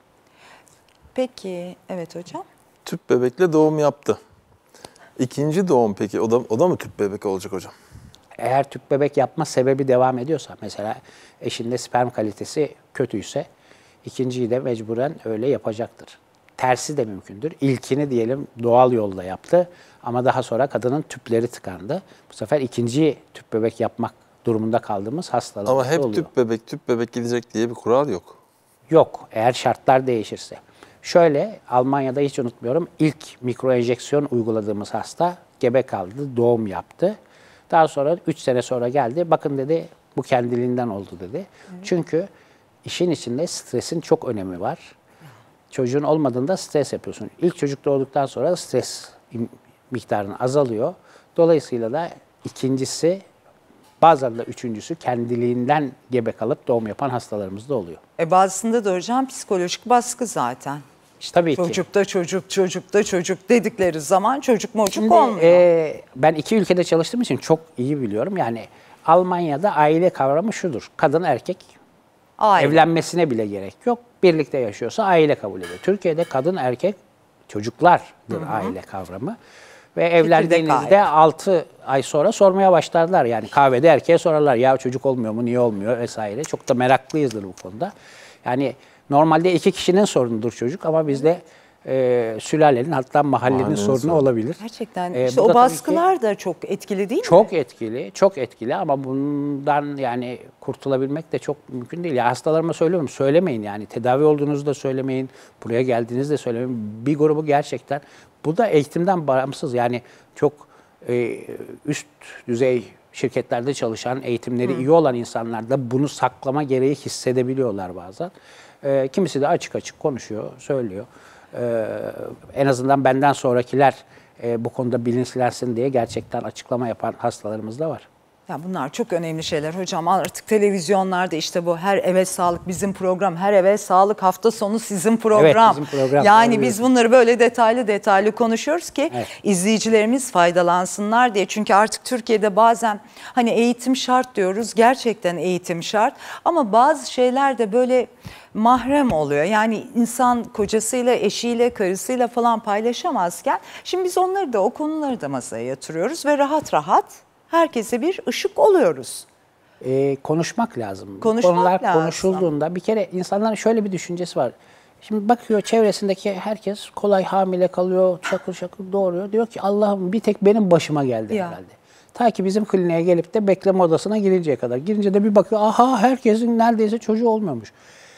Peki, evet hocam. Tüp bebekle doğum yaptı. İkinci doğum peki o da, o da mı tüp bebek olacak hocam? Eğer tüp bebek yapma sebebi devam ediyorsa, mesela eşinde sperm kalitesi kötüyse ikinciyi de mecburen öyle yapacaktır. Tersi de mümkündür. İlkini diyelim doğal yolda yaptı ama daha sonra kadının tüpleri tıkandı. Bu sefer ikinciyi tüp bebek yapmak durumunda kaldığımız hastalar oluyor. Ama hep tüp bebek, tüp bebek gidecek diye bir kural yok. Yok, eğer şartlar değişirse. Şöyle, Almanya'da hiç unutmuyorum, ilk mikroenjeksiyon uyguladığımız hasta gebe kaldı, doğum yaptı. Daha sonra üç sene sonra geldi, bakın dedi bu kendiliğinden oldu dedi. Hı. Çünkü işin içinde stresin çok önemi var. Çocuğun olmadığında stres yapıyorsun. İlk çocuk doğduktan sonra stres miktarının azalıyor. Dolayısıyla da ikincisi, bazen de üçüncüsü kendiliğinden gebe kalıp doğum yapan hastalarımız da oluyor. E bazısında da hocam psikolojik baskı zaten. İşte tabii ki. Çocukta çocuk, çocukta çocuk dedikleri zaman çocuk mocuk olmuyor. E, ben iki ülkede çalıştığım için çok iyi biliyorum. Yani Almanya'da aile kavramı şudur. Kadın erkek aile. Evlenmesine bile gerek yok. Birlikte yaşıyorsa aile kabul ediyor. Türkiye'de kadın erkek çocuklardır hı hı. aile kavramı. Ve evlendiğinizde altı ay sonra sormaya başlarlar. Yani kahvede erkeğe sorarlar. Ya çocuk olmuyor mu, niye olmuyor vesaire. Çok da meraklıyızdır bu konuda. Yani normalde iki kişinin sorunudur çocuk ama bizde e, sülalenin hatta mahallenin Mahallenin sorunu sorunu. olabilir. Gerçekten E, işte bu da o tabii ki baskılar da çok etkili değil mi? çok etkili, çok etkili ama bundan yani kurtulabilmek de çok mümkün değil. Ya hastalarıma söylüyorum, söylemeyin yani. Tedavi olduğunuzu da söylemeyin, buraya geldiğinizde söylemeyin. Bir grubu gerçekten, bu da eğitimden bağımsız. Yani çok e, üst düzey şirketlerde çalışan, eğitimleri iyi olan insanlar da bunu saklama gereği hissedebiliyorlar bazen. E, kimisi de açık açık konuşuyor, söylüyor. E, en azından benden sonrakiler e, bu konuda bilinçlensin diye gerçekten açıklama yapan hastalarımız da var. Ya bunlar çok önemli şeyler hocam. Artık televizyonlarda işte bu her eve sağlık bizim program, her eve sağlık hafta sonu sizin program. bizim program. Yani Doğru biz diyorsun. bunları böyle detaylı detaylı konuşuyoruz ki Evet. izleyicilerimiz faydalansınlar diye. Çünkü artık Türkiye'de bazen hani eğitim şart diyoruz. Gerçekten eğitim şart. Ama bazı şeyler de böyle mahrem oluyor. Yani insan kocasıyla, eşiyle, karısıyla falan paylaşamazken şimdi biz onları da o konuları da masaya yatırıyoruz ve rahat rahat herkese bir ışık oluyoruz. Ee, konuşmak lazım. Konuşmak Konular lazım. konuşulduğunda bir kere insanların şöyle bir düşüncesi var. Şimdi bakıyor çevresindeki herkes kolay hamile kalıyor, şakır şakır doğuruyor. Diyor ki Allah'ım bir tek benim başıma geldi Ya. herhalde. Ta ki bizim kliniğe gelip de bekleme odasına girinceye kadar. Girince de bir bakıyor aha herkesin neredeyse çocuğu olmuyormuş.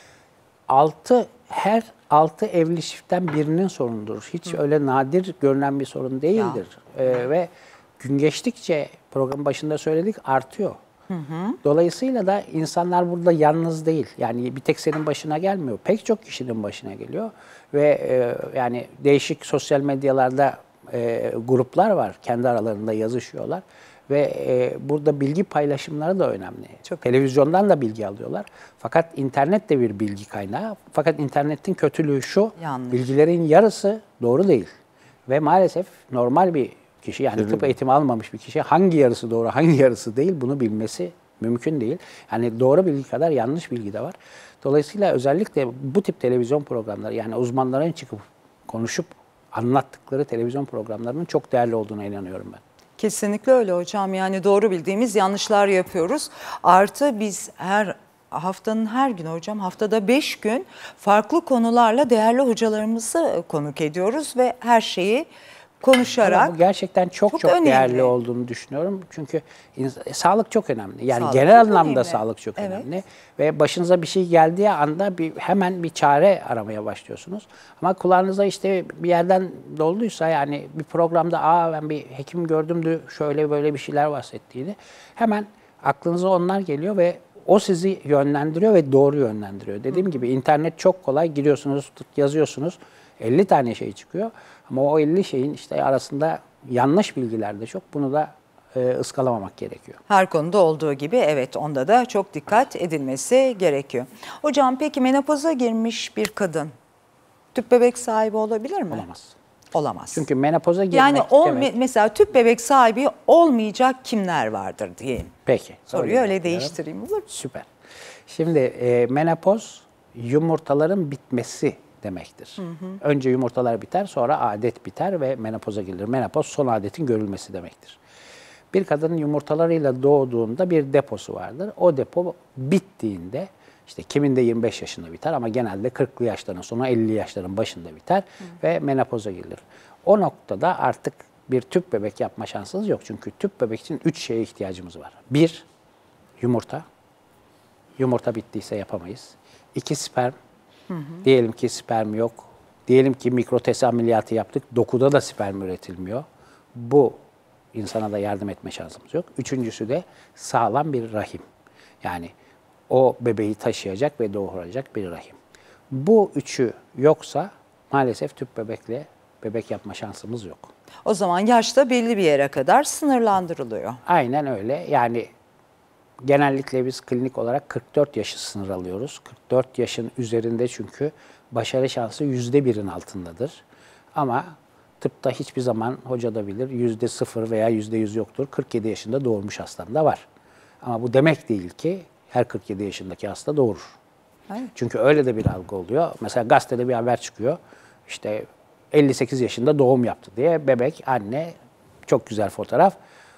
Altı, her altı evli çiftten birinin sorunudur. Hiç öyle nadir görünen bir sorun değildir. Ee, ve gün geçtikçe programın başında söyledik artıyor. Hı hı. Dolayısıyla da insanlar burada yalnız değil. Yani bir tek senin başına gelmiyor. Pek çok kişinin başına geliyor. Ve e, yani değişik sosyal medyalarda e, gruplar var. Kendi aralarında yazışıyorlar. Ve e, burada bilgi paylaşımları da önemli. Çok. Televizyondan da bilgi alıyorlar. Fakat internet de bir bilgi kaynağı. Fakat internetin kötülüğü şu, Yanlış. bilgilerin yarısı doğru değil. Ve maalesef normal bir kişi, yani tıp eğitimi almamış bir kişi hangi yarısı doğru, hangi yarısı değil bunu bilmesi mümkün değil. Yani doğru bilgi kadar yanlış bilgi de var. Dolayısıyla özellikle bu tip televizyon programları, yani uzmanların çıkıp konuşup anlattıkları televizyon programlarının çok değerli olduğuna inanıyorum ben. Kesinlikle öyle hocam. Yani doğru bildiğimiz yanlışlar yapıyoruz. Artı biz her haftanın her günü hocam, haftada beş gün farklı konularla değerli hocalarımızı konuk ediyoruz ve her şeyi konuşarak. Ama bu gerçekten çok çok çok, önemli. değerli olduğunu düşünüyorum. Çünkü ins- e, sağlık çok önemli. Yani Sağlık genel çok anlamda önemli. sağlık çok Evet. önemli. Ve başınıza bir şey geldiği anda bir hemen bir çare aramaya başlıyorsunuz. Ama kulağınıza işte bir yerden dolduysa, yani bir programda aa ben bir hekim gördümdü şöyle böyle bir şeyler bahsettiğini, hemen aklınıza onlar geliyor ve o sizi yönlendiriyor ve doğru yönlendiriyor. Dediğim gibi internet çok kolay, giriyorsunuz, yazıyorsunuz, elli tane şey çıkıyor. Ama o elli şeyin işte arasında yanlış bilgiler de çok. Bunu da e, ıskalamamak gerekiyor. Her konuda olduğu gibi evet, onda da çok dikkat edilmesi gerekiyor. Hocam peki menopoza girmiş bir kadın tüp bebek sahibi olabilir mi? Olamaz. Olamaz. Çünkü menopoza girmek yani o demek... me- mesela tüp bebek sahibi olmayacak kimler vardır diyeyim. Peki. Soruyu öyle öyle yapıyorum. değiştireyim, olur mu? Süper. Şimdi e, menopoz yumurtaların bitmesi demektir. Hı hı. Önce yumurtalar biter, sonra adet biter ve menopoza gelir. Menopoz son adetin görülmesi demektir. Bir kadının yumurtalarıyla doğduğunda bir deposu vardır. O depo bittiğinde, işte kiminde yirmi beş yaşında biter ama genelde kırklı yaşların sonu elli yaşların başında biter hı. ve menopoza gelir. O noktada artık bir tüp bebek yapma şansınız yok. Çünkü tüp bebek için üç şeye ihtiyacımız var. Bir, yumurta. Yumurta bittiyse yapamayız. İki, sperm. Hı hı. Diyelim ki sperm yok. Diyelim ki mikrotesi ameliyatı yaptık. Dokuda da sperm üretilmiyor. Bu insana da yardım etme şansımız yok. Üçüncüsü de sağlam bir rahim. Yani o bebeği taşıyacak ve doğuracak bir rahim. Bu üçü yoksa maalesef tüp bebekle bebek yapma şansımız yok. O zaman yaşta belli bir yere kadar sınırlandırılıyor. Aynen öyle. Yani genellikle biz klinik olarak kırk dört yaşı sınır alıyoruz. kırk dört yaşın üzerinde çünkü başarı şansı yüzde birin altındadır. Ama tıpta hiçbir zaman hoca da bilir yüzde sıfır veya yüzde yüz yoktur. kırk yedi yaşında doğurmuş hastam da var. Ama bu demek değil ki her kırk yedi yaşındaki hasta doğurur. Hayır. Çünkü öyle de bir algı oluyor. Mesela gazetede bir haber çıkıyor. İşte elli sekiz yaşında doğum yaptı diye, bebek, anne, çok güzel fotoğraf.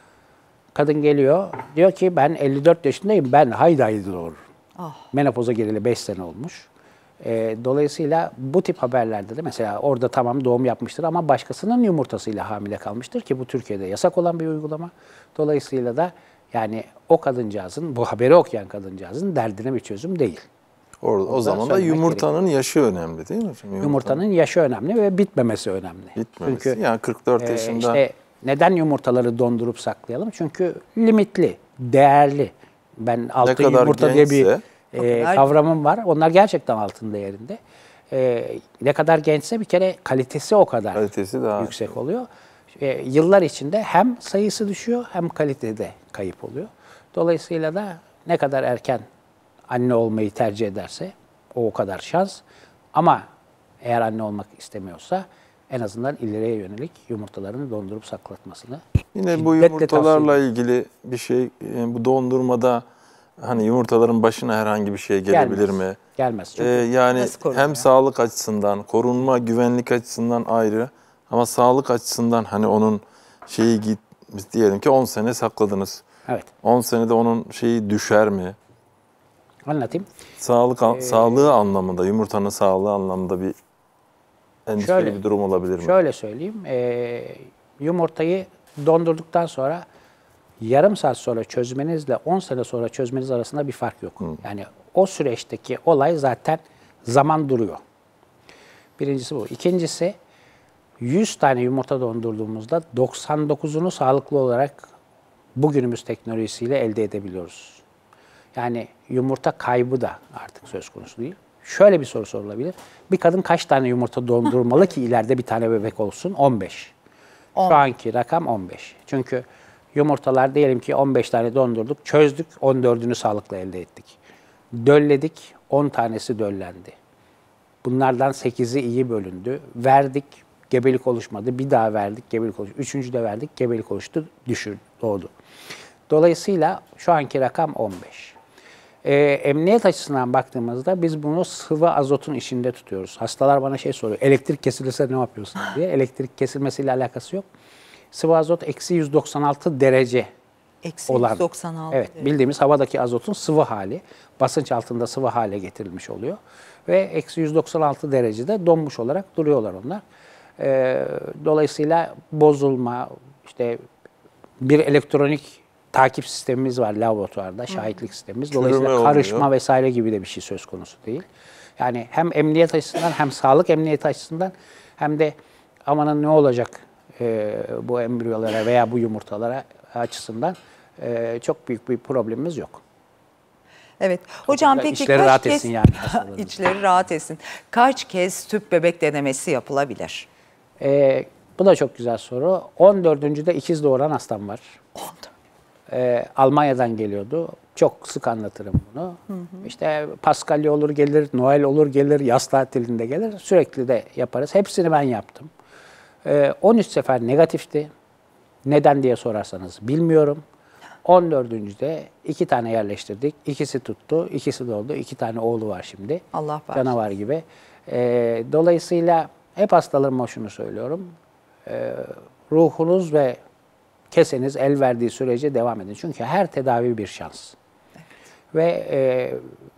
Kadın geliyor, diyor ki ben elli dört yaşındayım, ben haydi haydi doğururum. Ah. Menopoza geleli beş sene olmuş. E, dolayısıyla bu tip haberlerde de mesela orada tamam doğum yapmıştır ama başkasının yumurtasıyla hamile kalmıştır ki bu Türkiye'de yasak olan bir uygulama. Dolayısıyla da yani o kadıncağızın, bu haberi okuyan kadıncağızın derdine bir çözüm değil. Orada, o zaman da yumurtanın gerekiyor. Yaşı önemli değil mi? Yumurtanın, yumurtanın yaşı önemli ve bitmemesi önemli. Bitmemesi. Çünkü yani kırk dört e, yaşında. Işte neden yumurtaları dondurup saklayalım? Çünkü limitli, değerli. Ben altın yumurta gençse, diye bir e, kavramım var. Onlar gerçekten altın değerinde. E, ne kadar gençse bir kere kalitesi o kadar kalitesi daha yüksek şey. oluyor. E, yıllar içinde hem sayısı düşüyor hem kalitede kayıp oluyor. Dolayısıyla da ne kadar erken anne olmayı tercih ederse o o kadar şans. Ama eğer anne olmak istemiyorsa en azından ileriye yönelik yumurtalarını dondurup saklatmasını Yine bu yumurtalarla ilgili bir şey, bu dondurmada hani yumurtaların başına herhangi bir şey gelebilir Gelmez. mi? Gelmez. Çünkü Ee, yani korunuyor? hem sağlık açısından, korunma, güvenlik açısından ayrı ama sağlık açısından hani onun şeyi git diyelim ki on sene sakladınız. Evet. on senede onun şeyi düşer mi? Anlatayım. Sağlık Ee, sağlığı anlamında, yumurtanın sağlığı anlamında bir endişeli Şöyle, bir durum olabilir mi? Şöyle söyleyeyim. E, yumurtayı dondurduktan sonra yarım saat sonra çözmenizle on sene sonra çözmeniz arasında bir fark yok. Hı. Yani o süreçteki olay zaten zaman duruyor. Birincisi bu. İkincisi yüz tane yumurta dondurduğumuzda doksan dokuzunu sağlıklı olarak bugünümüz teknolojisiyle elde edebiliyoruz. Yani yumurta kaybı da artık söz konusu değil. Şöyle bir soru sorulabilir. Bir kadın kaç tane yumurta dondurmalı ki ileride bir tane bebek olsun? on beş. on. Şu anki rakam on beş. Çünkü yumurtalar diyelim ki on beş tane dondurduk, çözdük, on dördünü sağlıklı elde ettik. Dölledik, on tanesi döllendi. Bunlardan sekizi iyi bölündü. Verdik, gebelik oluşmadı. Bir daha verdik, gebelik oluştu. Üçüncü de verdik, gebelik oluştu, düşürdü, doğdu. Dolayısıyla şu anki rakam on beş. Ee, emniyet açısından baktığımızda biz bunu sıvı azotun içinde tutuyoruz. Hastalar bana şey soruyor, elektrik kesilirse ne yapıyorsun diye. Elektrik kesilmesiyle alakası yok. Sıvı azot eksi yüz doksan altı derece Eksi olan. yüz doksan altı Evet, derece. bildiğimiz havadaki azotun sıvı hali, basınç altında sıvı hale getirilmiş oluyor. Ve eksi yüz doksan altı derecede donmuş olarak duruyorlar onlar. Ee, dolayısıyla bozulma, işte bir elektronik takip sistemimiz var laboratuvarda, şahitlik sistemimiz. Dolayısıyla Çürüme karışma olmuyor. vesaire gibi de bir şey söz konusu değil. Yani hem emniyet açısından hem sağlık emniyeti açısından hem de amanın ne olacak e, bu embriyolara veya bu yumurtalara açısından e, çok büyük bir problemimiz yok. Evet. Hocam peki İçleri kaç rahat kez etsin yani hastaların. içleri rahat etsin. Kaç kez tüp bebek denemesi yapılabilir? E, bu da çok güzel soru. on dördüncüde ikiz doğuran hastam var. Ee, Almanya'dan geliyordu. Çok sık anlatırım bunu. Hı hı. İşte Paskalya olur gelir, Noel olur gelir, yaz tatilinde gelir. Sürekli de yaparız. Hepsini ben yaptım. Ee, on üç sefer negatifti. Neden diye sorarsanız bilmiyorum. on dördüncüde iki tane yerleştirdik. İkisi tuttu, ikisi de oldu. İki tane oğlu var şimdi. Allah bağışlasın. Canavar gibi. Ee, dolayısıyla hep hastalarıma şunu söylüyorum. Ee, ruhunuz ve keseniz el verdiği sürece devam edin. Çünkü her tedavi bir şans. Evet. Ve e,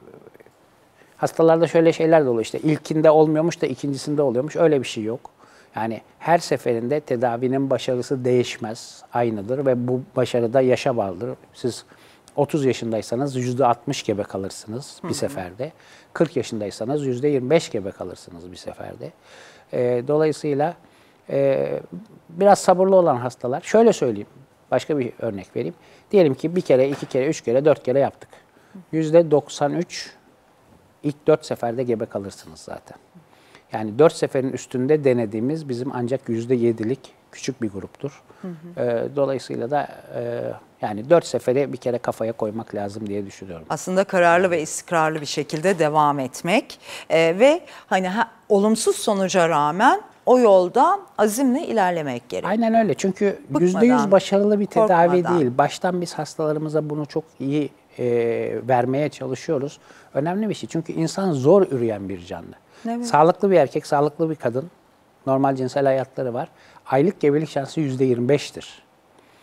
hastalarda şöyle şeyler de oluyor. İşte ilkinde olmuyormuş da ikincisinde oluyormuş. Öyle bir şey yok. Yani her seferinde tedavinin başarısı değişmez. Aynıdır ve bu başarıda yaşa bağlıdır. Siz otuz yaşındaysanız yüzde altmış gebe kalırsınız bir Hı-hı. seferde. kırk yaşındaysanız yüzde yirmi beş gebe kalırsınız bir seferde. E, dolayısıyla Ee, biraz sabırlı olan hastalar, şöyle söyleyeyim, başka bir örnek vereyim. Diyelim ki bir kere, iki kere, üç kere, dört kere yaptık. yüzde doksan üç ilk dört seferde gebe kalırsınız zaten. Yani dört seferin üstünde denediğimiz bizim ancak yüzde yedilik küçük bir gruptur. Hı hı. Ee, dolayısıyla da e, yani dört sefere bir kere kafaya koymak lazım diye düşünüyorum. Aslında kararlı ve istikrarlı bir şekilde devam etmek ee, ve hani ha, olumsuz sonuca rağmen o yolda azimle ilerlemek gerekiyor. Aynen öyle. Çünkü yüzde yüz başarılı bir tedavi korkmadan. değil. Baştan biz hastalarımıza bunu çok iyi e, vermeye çalışıyoruz. Önemli bir şey. Çünkü insan zor üreyen bir canlı. Evet. Sağlıklı bir erkek, sağlıklı bir kadın, normal cinsel hayatları var. Aylık gebelik şansı yüzde yirmi beştir.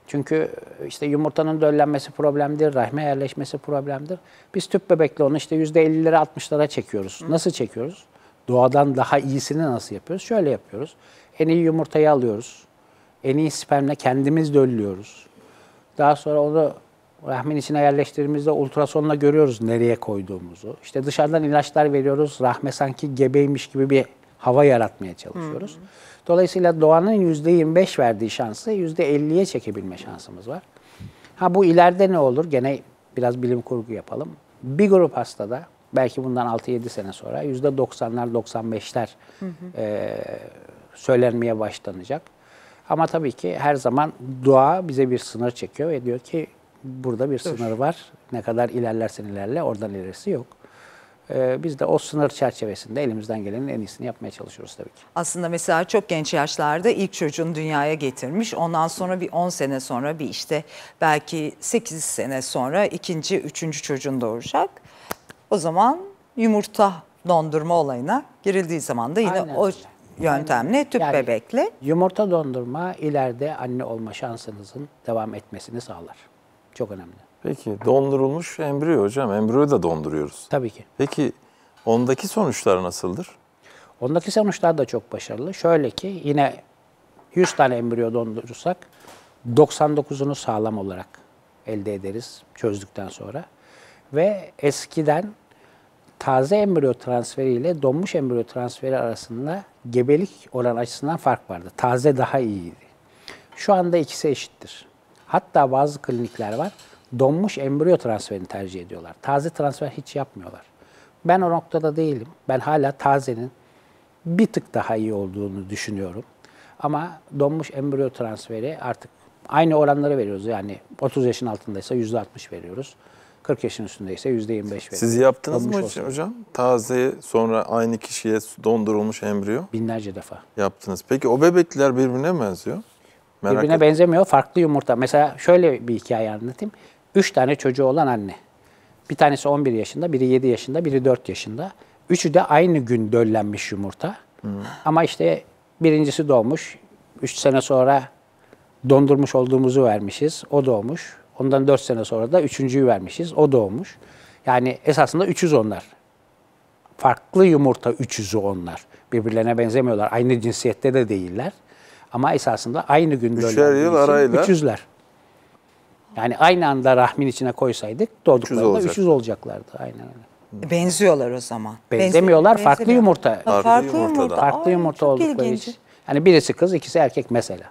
Çünkü işte yumurtanın döllenmesi problemdir, rahme yerleşmesi problemdir. Biz tüp bebekle onu işte yüzde ellilere altmışlara çekiyoruz. Nasıl çekiyoruz? Doğadan daha iyisini nasıl yapıyoruz? Şöyle yapıyoruz. En iyi yumurtayı alıyoruz. En iyi spermle kendimiz döllüyoruz. Daha sonra onu rahmin içine yerleştirdiğimizde ultrasonla görüyoruz nereye koyduğumuzu. İşte dışarıdan ilaçlar veriyoruz. Rahme sanki gebeymiş gibi bir hava yaratmaya çalışıyoruz. Hı hı. Dolayısıyla doğanın yüzde yirmi beş verdiği şansı yüzde elliye çekebilme şansımız var. Ha bu ileride ne olur? Gene biraz bilim kurgu yapalım. Bir grup hastada belki bundan altı yedi sene sonra yüzde doksanlar doksan beşler hı hı. E, söylenmeye başlanacak. Ama tabii ki her zaman doğa bize bir sınır çekiyor ve diyor ki burada bir Dur. sınır var. Ne kadar ilerlersen ilerle oradan ilerisi yok. Ee, biz de o sınır çerçevesinde elimizden gelenin en iyisini yapmaya çalışıyoruz tabii ki. Aslında mesela çok genç yaşlarda ilk çocuğunu dünyaya getirmiş. Ondan sonra bir on sene sonra bir işte belki sekiz sene sonra ikinci, üçüncü çocuğun doğuracak. O zaman yumurta dondurma olayına girildiği zaman da yine Aynen. o yöntemle tüp yani, bebekle. Yumurta dondurma ileride anne olma şansınızın devam etmesini sağlar. Çok önemli. Peki dondurulmuş embriyo hocam. Embriyoyu da donduruyoruz. Tabii ki. Peki ondaki sonuçlar nasıldır? Ondaki sonuçlar da çok başarılı. Şöyle ki yine yüz tane embriyo dondurursak doksan dokuzunu sağlam olarak elde ederiz çözdükten sonra. Ve eskiden taze embriyo transferi ile donmuş embriyo transferi arasında gebelik oran açısından fark vardı. Taze daha iyiydi. Şu anda ikisi eşittir. Hatta bazı klinikler var, donmuş embriyo transferini tercih ediyorlar. Taze transfer hiç yapmıyorlar. Ben o noktada değilim. Ben hala tazenin bir tık daha iyi olduğunu düşünüyorum. Ama donmuş embriyo transferi artık aynı oranları veriyoruz. Yani otuz yaşın altındaysa yüzde altmış veriyoruz. kırk yaşın üstündeyse yüzde yirmi beş veriyoruz. Siz yaptınız donmuş mı olsun. hocam? Taze sonra aynı kişiye dondurulmuş embriyo? Binlerce defa. Yaptınız. Peki o bebekler birbirine benziyor? Merak Birbirine ettim. benzemiyor. Farklı yumurta. Mesela şöyle bir hikaye anlatayım. Üç tane çocuğu olan anne. Bir tanesi on bir yaşında, biri yedi yaşında, biri dört yaşında. Üçü de aynı gün döllenmiş yumurta. Hmm. Ama işte birincisi doğmuş. Üç sene sonra dondurmuş olduğumuzu vermişiz. O doğmuş. Ondan dört sene sonra da üçüncüyü vermişiz. O doğmuş. Yani esasında üçüz onlar. Farklı yumurta üçüzü onlar. Birbirlerine benzemiyorlar. Aynı cinsiyette de değiller. Ama esasında aynı gün döllendiği için üçüzler. Yani aynı anda rahmin içine koysaydık doğduklarında olacak. üçüz olacaklardı. Aynen öyle. Benziyorlar o zaman. Benzemiyorlar. Benzi- farklı yumurta. Ha, farklı, farklı yumurta. Farklı Ay, yumurta oldukları ilginç. için. Yani birisi kız, ikisi erkek mesela.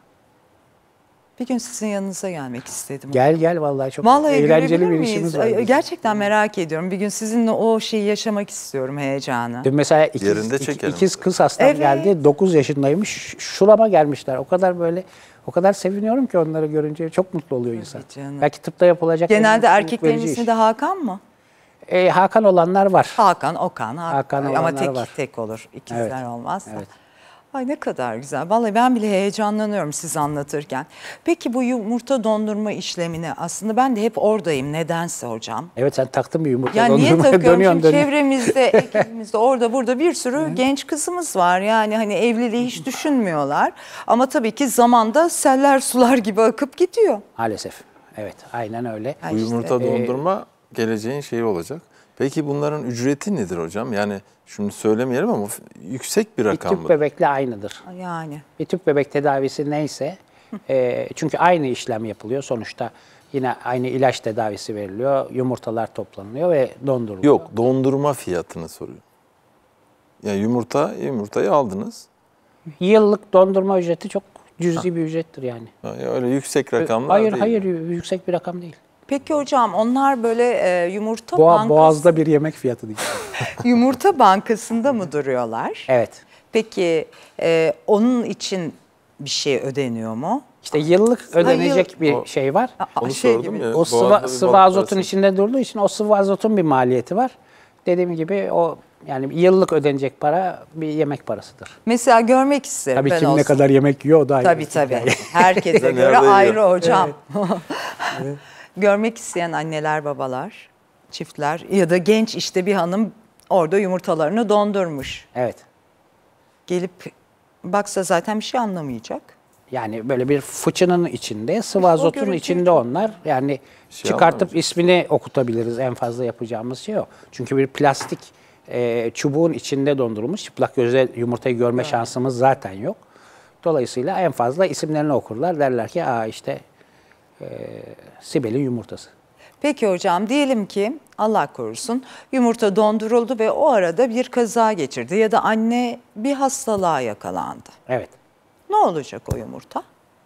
Bir gün sizin yanınıza gelmek istedim. Gel gel vallahi çok vallahi eğlenceli bir işimiz var. Gerçekten merak ediyorum. Bir gün sizinle o şeyi yaşamak istiyorum, heyecanı. Dün mesela ikiz, iki, ikiz kız hastam evet. geldi. dokuz yaşındaymış. Şurama gelmişler. O kadar böyle o kadar seviniyorum ki onları görünce çok mutlu oluyor insan. Evet, belki tıpta yapılacak. Genelde erkeklerin ismi de Hakan mı? Ee, Hakan olanlar var. Hakan, Okan. Hakan olanlar ama tek var. tek olur. İkizler evet. olmaz. Evet. Ay ne kadar güzel. Vallahi ben bile heyecanlanıyorum siz anlatırken. Peki bu yumurta dondurma işlemine aslında ben de hep oradayım nedense hocam. Evet sen taktın bir yumurta ya dondurmaya. Niye takıyorum? dönüyorsun, Şimdi dönüyorsun. Çevremizde, ekibimizde orada burada bir sürü genç kızımız var. Yani hani evliliği hiç düşünmüyorlar. Ama tabii ki zamanda seller sular gibi akıp gidiyor. Maalesef. Evet aynen öyle. Bu yumurta işte, dondurma e, geleceğin şeyi olacak. Peki bunların ücreti nedir hocam? Yani şimdi söylemeyelim ama yüksek bir rakam mı? Bir tüp bebekle aynıdır. Yani. Bir tüp bebek tedavisi neyse, e, çünkü aynı işlem yapılıyor. Sonuçta yine aynı ilaç tedavisi veriliyor, yumurtalar toplanıyor ve donduruluyor. Yok, dondurma fiyatını soruyorum. Yani yumurta, yumurtayı aldınız. Yıllık dondurma ücreti çok cüzi ha. bir ücrettir yani. yani. Öyle yüksek rakamlar hayır, değil. Hayır, hayır yüksek bir rakam değil. Peki hocam onlar böyle e, yumurta Boğa, bankası... Boğaz'da bir yemek fiyatı değil. Yumurta bankasında mı duruyorlar? Evet. Peki e, onun için bir şey ödeniyor mu? İşte yıllık ödenecek Hayır. bir o, şey var. Onu şey sordum gibi. ya. O sıvı, sıvı azotun içinde durduğu için o sıvı azotun bir maliyeti var. Dediğim gibi o yani yıllık ödenecek para bir yemek parasıdır. Mesela görmek isterim tabii ben kim olsun. ne kadar yemek yiyor o da ayrı. Tabii tabii. Herkese göre ayrı hocam. Evet. Evet. Görmek isteyen anneler, babalar, çiftler ya da genç işte bir hanım orada yumurtalarını dondurmuş. Evet. Gelip baksa zaten bir şey anlamayacak. Yani böyle bir fıçının içinde, sıvı azotun görüntüyü içinde çok- onlar. Yani Şey çıkartıp yapmamış. ismini okutabiliriz. En fazla yapacağımız şey o. Çünkü bir plastik e, çubuğun içinde dondurulmuş. Çıplak gözle yumurtayı görme şansımız zaten yok. Dolayısıyla en fazla isimlerini okurlar. Derler ki aa işte e, Sibel'in yumurtası. Peki hocam, diyelim ki Allah korusun yumurta donduruldu ve o arada bir kaza geçirdi ya da anne bir hastalığa yakalandı. Evet. Ne olacak o yumurta?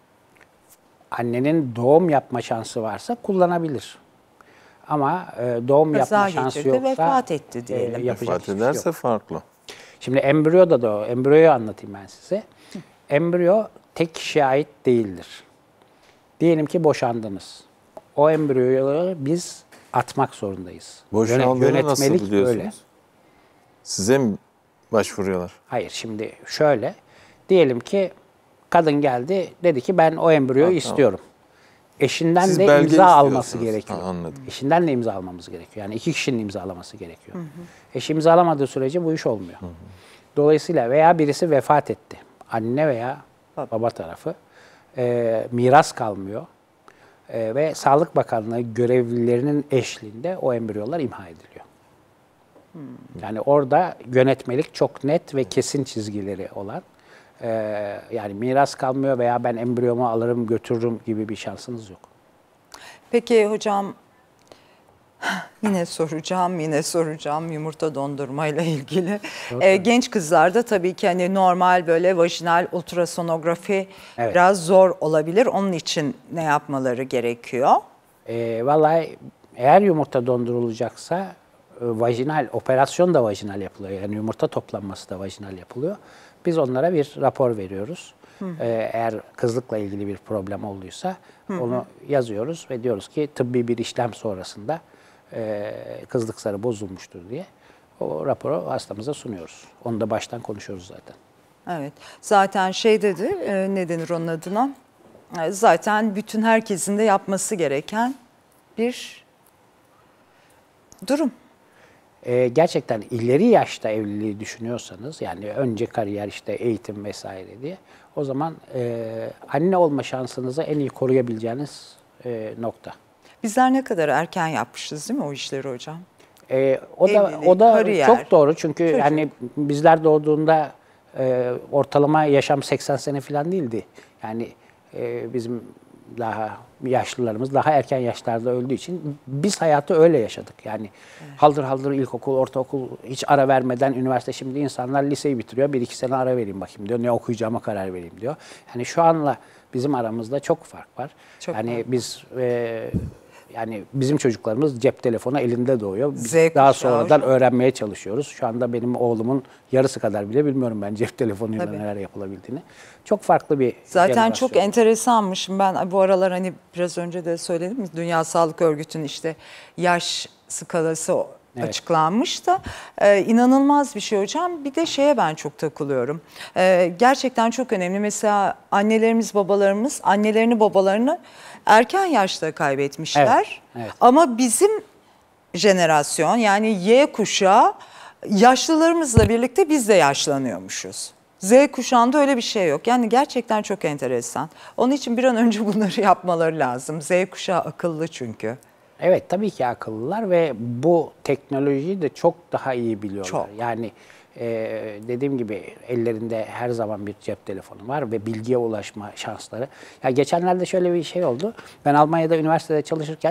Annenin doğum yapma şansı varsa kullanabilir. Ama e, doğum Kaza yapma şansı geçirdi, yoksa vefat etti diyelim. yapacak Vefat hiçbir şey ederse yok. farklı. Şimdi embriyoda da o. Embriyoyu anlatayım ben size. Embriyo tek kişiye ait değildir. Diyelim ki boşandınız. O embriyoyu biz atmak zorundayız. Boşandığını nasıl biliyorsunuz? öyle. Size mi başvuruyorlar? Hayır, şimdi şöyle. Diyelim ki kadın geldi, dedi ki ben o embriyoyu Ha, tamam. istiyorum. Eşinden Siz de belge imza alması istiyorsunuz. gerekiyor. Ha, anladım. Eşinden de imza almamız gerekiyor. Yani iki kişinin imzalaması gerekiyor. Hı hı. Eşi imzalamadığı sürece bu iş olmuyor. Hı hı. Dolayısıyla veya birisi vefat etti. Anne veya baba tarafı. E, miras kalmıyor. E, ve Sağlık Bakanlığı görevlilerinin eşliğinde o embriyolar imha ediliyor. Hmm. Yani orada yönetmelik çok net ve kesin çizgileri olan, e, yani miras kalmıyor veya ben embriyomu alırım götürürüm gibi bir şansınız yok. Peki hocam, yine soracağım, yine soracağım yumurta dondurmayla ilgili. Ee, genç kızlarda tabii ki hani normal böyle vajinal ultrasonografi Evet. biraz zor olabilir. Onun için ne yapmaları gerekiyor? E, vallahi eğer yumurta dondurulacaksa e, vajinal, operasyon da vajinal yapılıyor. Yani yumurta toplanması da vajinal yapılıyor. Biz onlara bir rapor veriyoruz. E, eğer kızlıkla ilgili bir problem olduysa onu yazıyoruz ve diyoruz ki tıbbi bir işlem sonrasında e, kızlık zarı bozulmuştur diye o raporu hastamıza sunuyoruz. Onu da baştan konuşuyoruz zaten. Evet. Zaten şey dedi, e, ne denir onun adına? E, zaten bütün herkesin de yapması gereken bir durum. Ee, gerçekten ileri yaşta evliliği düşünüyorsanız, yani önce kariyer, işte eğitim vesaire diye, o zaman e, anne olma şansınızı en iyi koruyabileceğiniz e, nokta. Bizler ne kadar erken yapmışız değil mi o işleri hocam? E, o da Evlilik, o da kariyer, çok doğru çünkü çocuk. yani bizler doğduğunda e, ortalama yaşam seksen sene falan değildi. Yani e, bizim daha yaşlılarımız daha erken yaşlarda öldüğü için biz hayatı öyle yaşadık. Yani evet. haldır haldır ilkokul, ortaokul hiç ara vermeden üniversite, şimdi insanlar liseyi bitiriyor. Bir iki sene ara vereyim bakayım diyor. Ne okuyacağıma karar vereyim diyor. Yani şu anla bizim aramızda çok fark var. Çok yani fark biz e, yani bizim çocuklarımız cep telefonu elinde doğuyor. Biz Z daha kuşağı sonradan hocam. öğrenmeye çalışıyoruz. Şu anda benim oğlumun yarısı kadar bile bilmiyorum ben cep telefonuyla Tabii. neler yapılabildiğini. Çok farklı bir Zaten jenerasyon. çok enteresanmış. Ben bu aralar hani biraz önce de söyledim mi? Dünya Sağlık Örgütü'nün işte yaş skalası Evet. açıklanmış da e, inanılmaz bir şey hocam. Bir de şeye ben çok takılıyorum. E, gerçekten çok önemli. Mesela annelerimiz, babalarımız annelerini, babalarını erken yaşta kaybetmişler. Evet, evet. Ama bizim jenerasyon, yani Y kuşağı, yaşlılarımızla birlikte biz de yaşlanıyormuşuz. Z kuşağında öyle bir şey yok. Yani gerçekten çok enteresan. Onun için bir an önce bunları yapmaları lazım. Z kuşağı akıllı çünkü. Evet, tabii ki akıllılar ve bu teknolojiyi de çok daha iyi biliyorlar. Çok. Yani e, dediğim gibi ellerinde her zaman bir cep telefonu var ve bilgiye ulaşma şansları. Ya geçenlerde şöyle bir şey oldu. Ben Almanya'da üniversitede çalışırken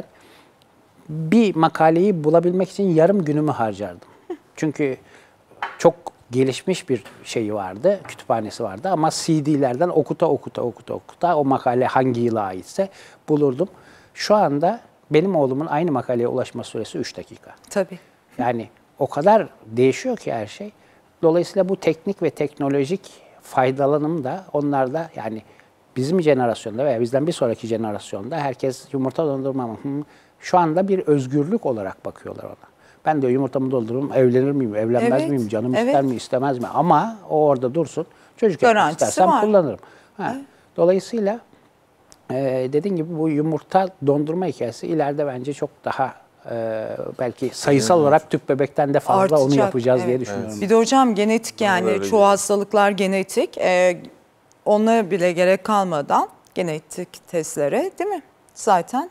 bir makaleyi bulabilmek için yarım günümü harcardım. Çünkü çok gelişmiş bir şeyi vardı, kütüphanesi vardı ama C D'lerden okuta okuta okuta okuta o makale hangi yıla aitse bulurdum. Şu anda benim oğlumun aynı makaleye ulaşma süresi üç dakika. Tabii. Yani o kadar değişiyor ki her şey. Dolayısıyla bu teknik ve teknolojik faydalanım da onlarda, yani bizim jenerasyonda veya bizden bir sonraki jenerasyonda herkes yumurta dondurma mı? Şu anda bir özgürlük olarak bakıyorlar ona. Ben de yumurtamı doldururum, evlenir miyim, evlenmez Evet, miyim, canım evet. ister mi, istemez mi? Ama o orada dursun. Çocuk yapmak Garantisi istersem var. kullanırım. Ha. Dolayısıyla e, dediğim gibi bu yumurta dondurma hikayesi ileride bence çok daha e, belki sayısal olarak tüp bebekten de fazla onu Artacak, yapacağız evet. diye düşünüyorum. Bir de hocam genetik, Bana da yani öyle çoğu geliyor. hastalıklar genetik. Ee, ona bile gerek kalmadan genetik testlere, değil mi? Zaten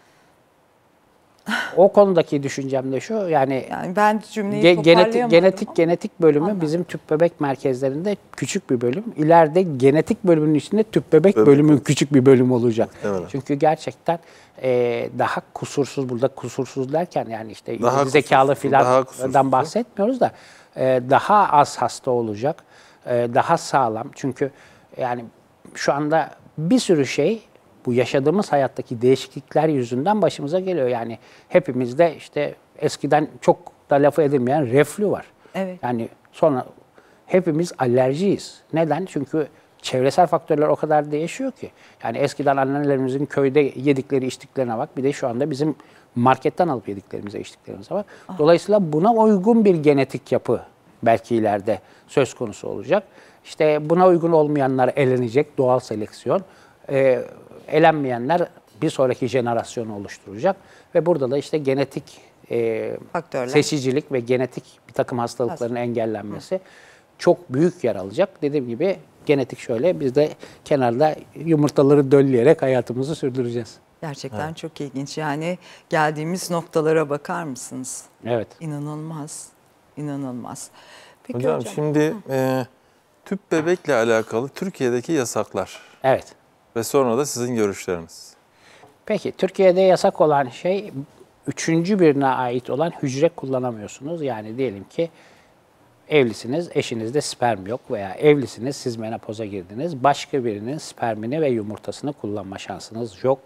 O konudaki düşüncem de şu, yani, yani ben cümleyi ge- genetik toparlayamadım genetik ama. genetik bölümü Anladım. bizim tüp bebek merkezlerinde küçük bir bölüm. İleride genetik bölümünün içinde tüp bebek Evet. bölümün küçük bir bölüm olacak. Evet. Çünkü gerçekten e, daha kusursuz, burada kusursuz derken yani işte Daha ileri zekalı kusursuz, daha filandan kusursuz. bahsetmiyoruz da e, daha az hasta olacak, e, daha sağlam. Çünkü yani şu anda bir sürü şey bu yaşadığımız hayattaki değişiklikler yüzünden başımıza geliyor. Yani hepimizde işte eskiden çok da lafı edilmeyen reflü var. Evet. Yani sonra hepimiz alerjiyiz. Neden? Çünkü çevresel faktörler o kadar değişiyor ki. Yani eskiden annelerimizin köyde yedikleri içtiklerine bak. Bir de şu anda bizim marketten alıp yediklerimize içtiklerimize bak. Dolayısıyla buna uygun bir genetik yapı belki ileride söz konusu olacak. İşte buna uygun olmayanlar elenecek, doğal seleksiyon. Ee, elenmeyenler bir sonraki jenerasyonu oluşturacak. Ve burada da işte genetik e, Faktörler. seçicilik ve genetik bir takım hastalıkların engellenmesi çok büyük yer alacak. Dediğim gibi genetik şöyle, biz de kenarda yumurtaları dölleyerek hayatımızı sürdüreceğiz. Gerçekten çok ilginç. Yani geldiğimiz noktalara bakar mısınız? Evet. İnanılmaz. İnanılmaz. Peki Hocam, hocam. şimdi e, tüp bebekle alakalı Türkiye'deki yasaklar Evet. ve sonra da sizin görüşleriniz. Peki Türkiye'de yasak olan şey, üçüncü birine ait olan hücre kullanamıyorsunuz. Yani diyelim ki evlisiniz, eşinizde sperm yok veya evlisiniz, siz menopoza girdiniz. Başka birinin spermini ve yumurtasını kullanma şansınız yok.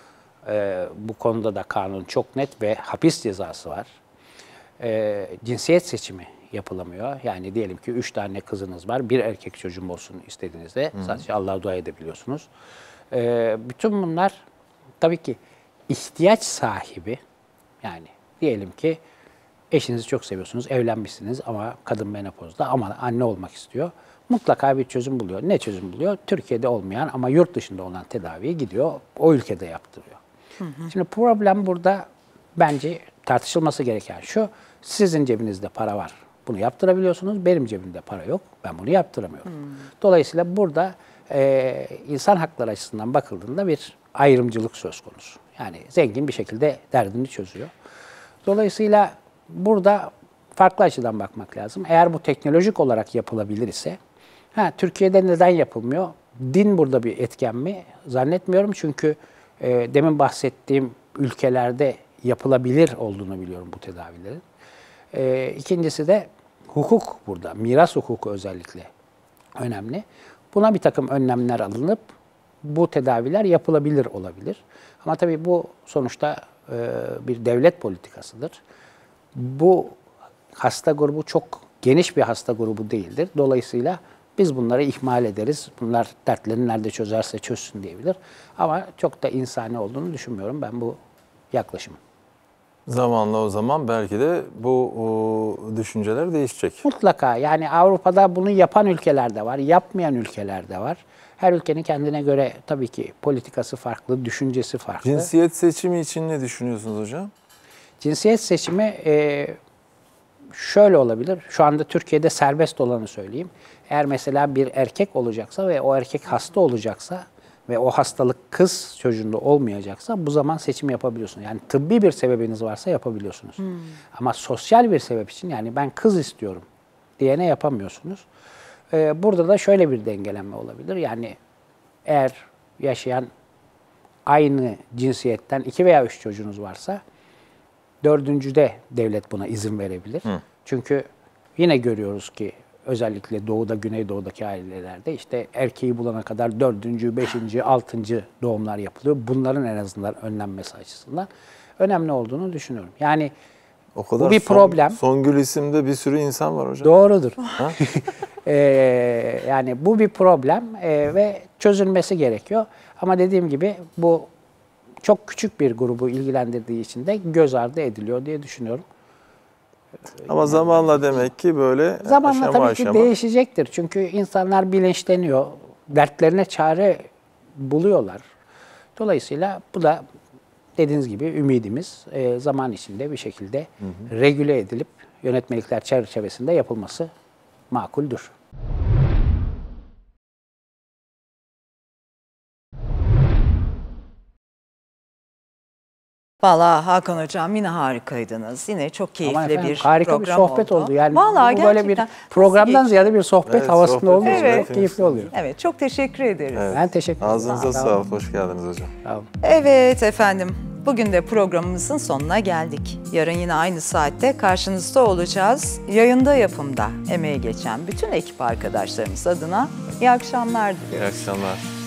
Ee, bu konuda da kanun çok net ve hapis cezası var. Ee, cinsiyet seçimi yapılamıyor. Yani diyelim ki üç tane kızınız var, bir erkek çocuğum olsun istediğinizde sadece Allah'a dua edebiliyorsunuz. Ee, bütün bunlar tabii ki ihtiyaç sahibi, yani diyelim ki eşinizi çok seviyorsunuz, evlenmişsiniz ama kadın menopozda ama anne olmak istiyor. Mutlaka bir çözüm buluyor. Ne çözüm buluyor? Türkiye'de olmayan ama yurt dışında olan tedaviye gidiyor, o ülkede yaptırıyor. Hı hı. Şimdi problem burada bence tartışılması gereken şu: sizin cebinizde para var, bunu yaptırabiliyorsunuz. Benim cebimde para yok, ben bunu yaptıramıyorum. Hmm. Dolayısıyla burada e, insan hakları açısından bakıldığında bir ayrımcılık söz konusu. Yani zengin bir şekilde derdini çözüyor. Dolayısıyla burada farklı açıdan bakmak lazım. Eğer bu teknolojik olarak yapılabilir ise, ha, Türkiye'de neden yapılmıyor? Din burada bir etken mi? Zannetmiyorum, çünkü e, demin bahsettiğim ülkelerde yapılabilir olduğunu biliyorum bu tedavilerin. E, ikincisi de hukuk burada, miras hukuku özellikle önemli. Buna bir takım önlemler alınıp bu tedaviler yapılabilir olabilir. Ama tabii bu sonuçta e, bir devlet politikasıdır. Bu hasta grubu çok geniş bir hasta grubu değildir. Dolayısıyla biz bunları ihmal ederiz. Bunlar dertlerini nerede çözerse çözsün diyebilir. Ama çok da insani olduğunu düşünmüyorum ben bu yaklaşımın. Zamanla o zaman belki de bu o, düşünceler değişecek. Mutlaka, yani Avrupa'da bunu yapan ülkeler de var, yapmayan ülkeler de var. Her ülkenin kendine göre tabii ki politikası farklı, düşüncesi farklı. Cinsiyet seçimi için ne düşünüyorsunuz hocam? Cinsiyet seçimi e, şöyle olabilir. Şu anda Türkiye'de serbest olanı söyleyeyim. Eğer mesela bir erkek olacaksa ve o erkek hasta olacaksa ve o hastalık kız çocuğunda olmayacaksa, bu zaman seçim yapabiliyorsunuz. Yani tıbbi bir sebebiniz varsa yapabiliyorsunuz. Hmm. Ama sosyal bir sebep için, yani ben kız istiyorum diyene yapamıyorsunuz. Ee, burada da şöyle bir dengelenme olabilir. Yani eğer yaşayan aynı cinsiyetten iki veya üç çocuğunuz varsa, dördüncüde devlet buna izin verebilir. Hı. Çünkü yine görüyoruz ki özellikle doğuda, güneydoğudaki ailelerde işte erkeği bulana kadar dördüncü, beşinci, altıncı doğumlar yapılıyor. Bunların en azından önlenmesi açısından önemli olduğunu düşünüyorum. Yani o kadar bu bir son, problem. Songül isimde bir sürü insan var hocam. Doğrudur. ee, yani bu bir problem ee, ve çözülmesi gerekiyor. Ama dediğim gibi bu çok küçük bir grubu ilgilendirdiği için de göz ardı ediliyor diye düşünüyorum. Ama zamanla demek ki böyle zamanla aşama tabii aşama. ki değişecektir. Çünkü insanlar bilinçleniyor, dertlerine çare buluyorlar. Dolayısıyla bu da dediğiniz gibi ümidimiz e, zaman içinde bir şekilde hı hı. regüle edilip yönetmelikler çerçevesinde yapılması makuldür. Vallahi Hakan Hocam yine harikaydınız. Yine çok keyifli Ama efendim, bir harika program bir sohbet oldu. Yani Vallahi bu böyle bir gerçekten programdan nasıl ziyade bir sohbet Evet, havasında sohbet olduğu için Evet. çok keyifli oluyor. Evet, çok teşekkür ederiz. Evet. Ben teşekkür ederim. Ağzınıza Sağ olun. sağlık. Hoş geldiniz hocam. Sağ olun. Evet efendim, bugün de programımızın sonuna geldik. Yarın yine aynı saatte karşınızda olacağız. Yayında yapımda emeği geçen bütün ekip arkadaşlarımız adına iyi akşamlar diliyoruz. İyi akşamlar.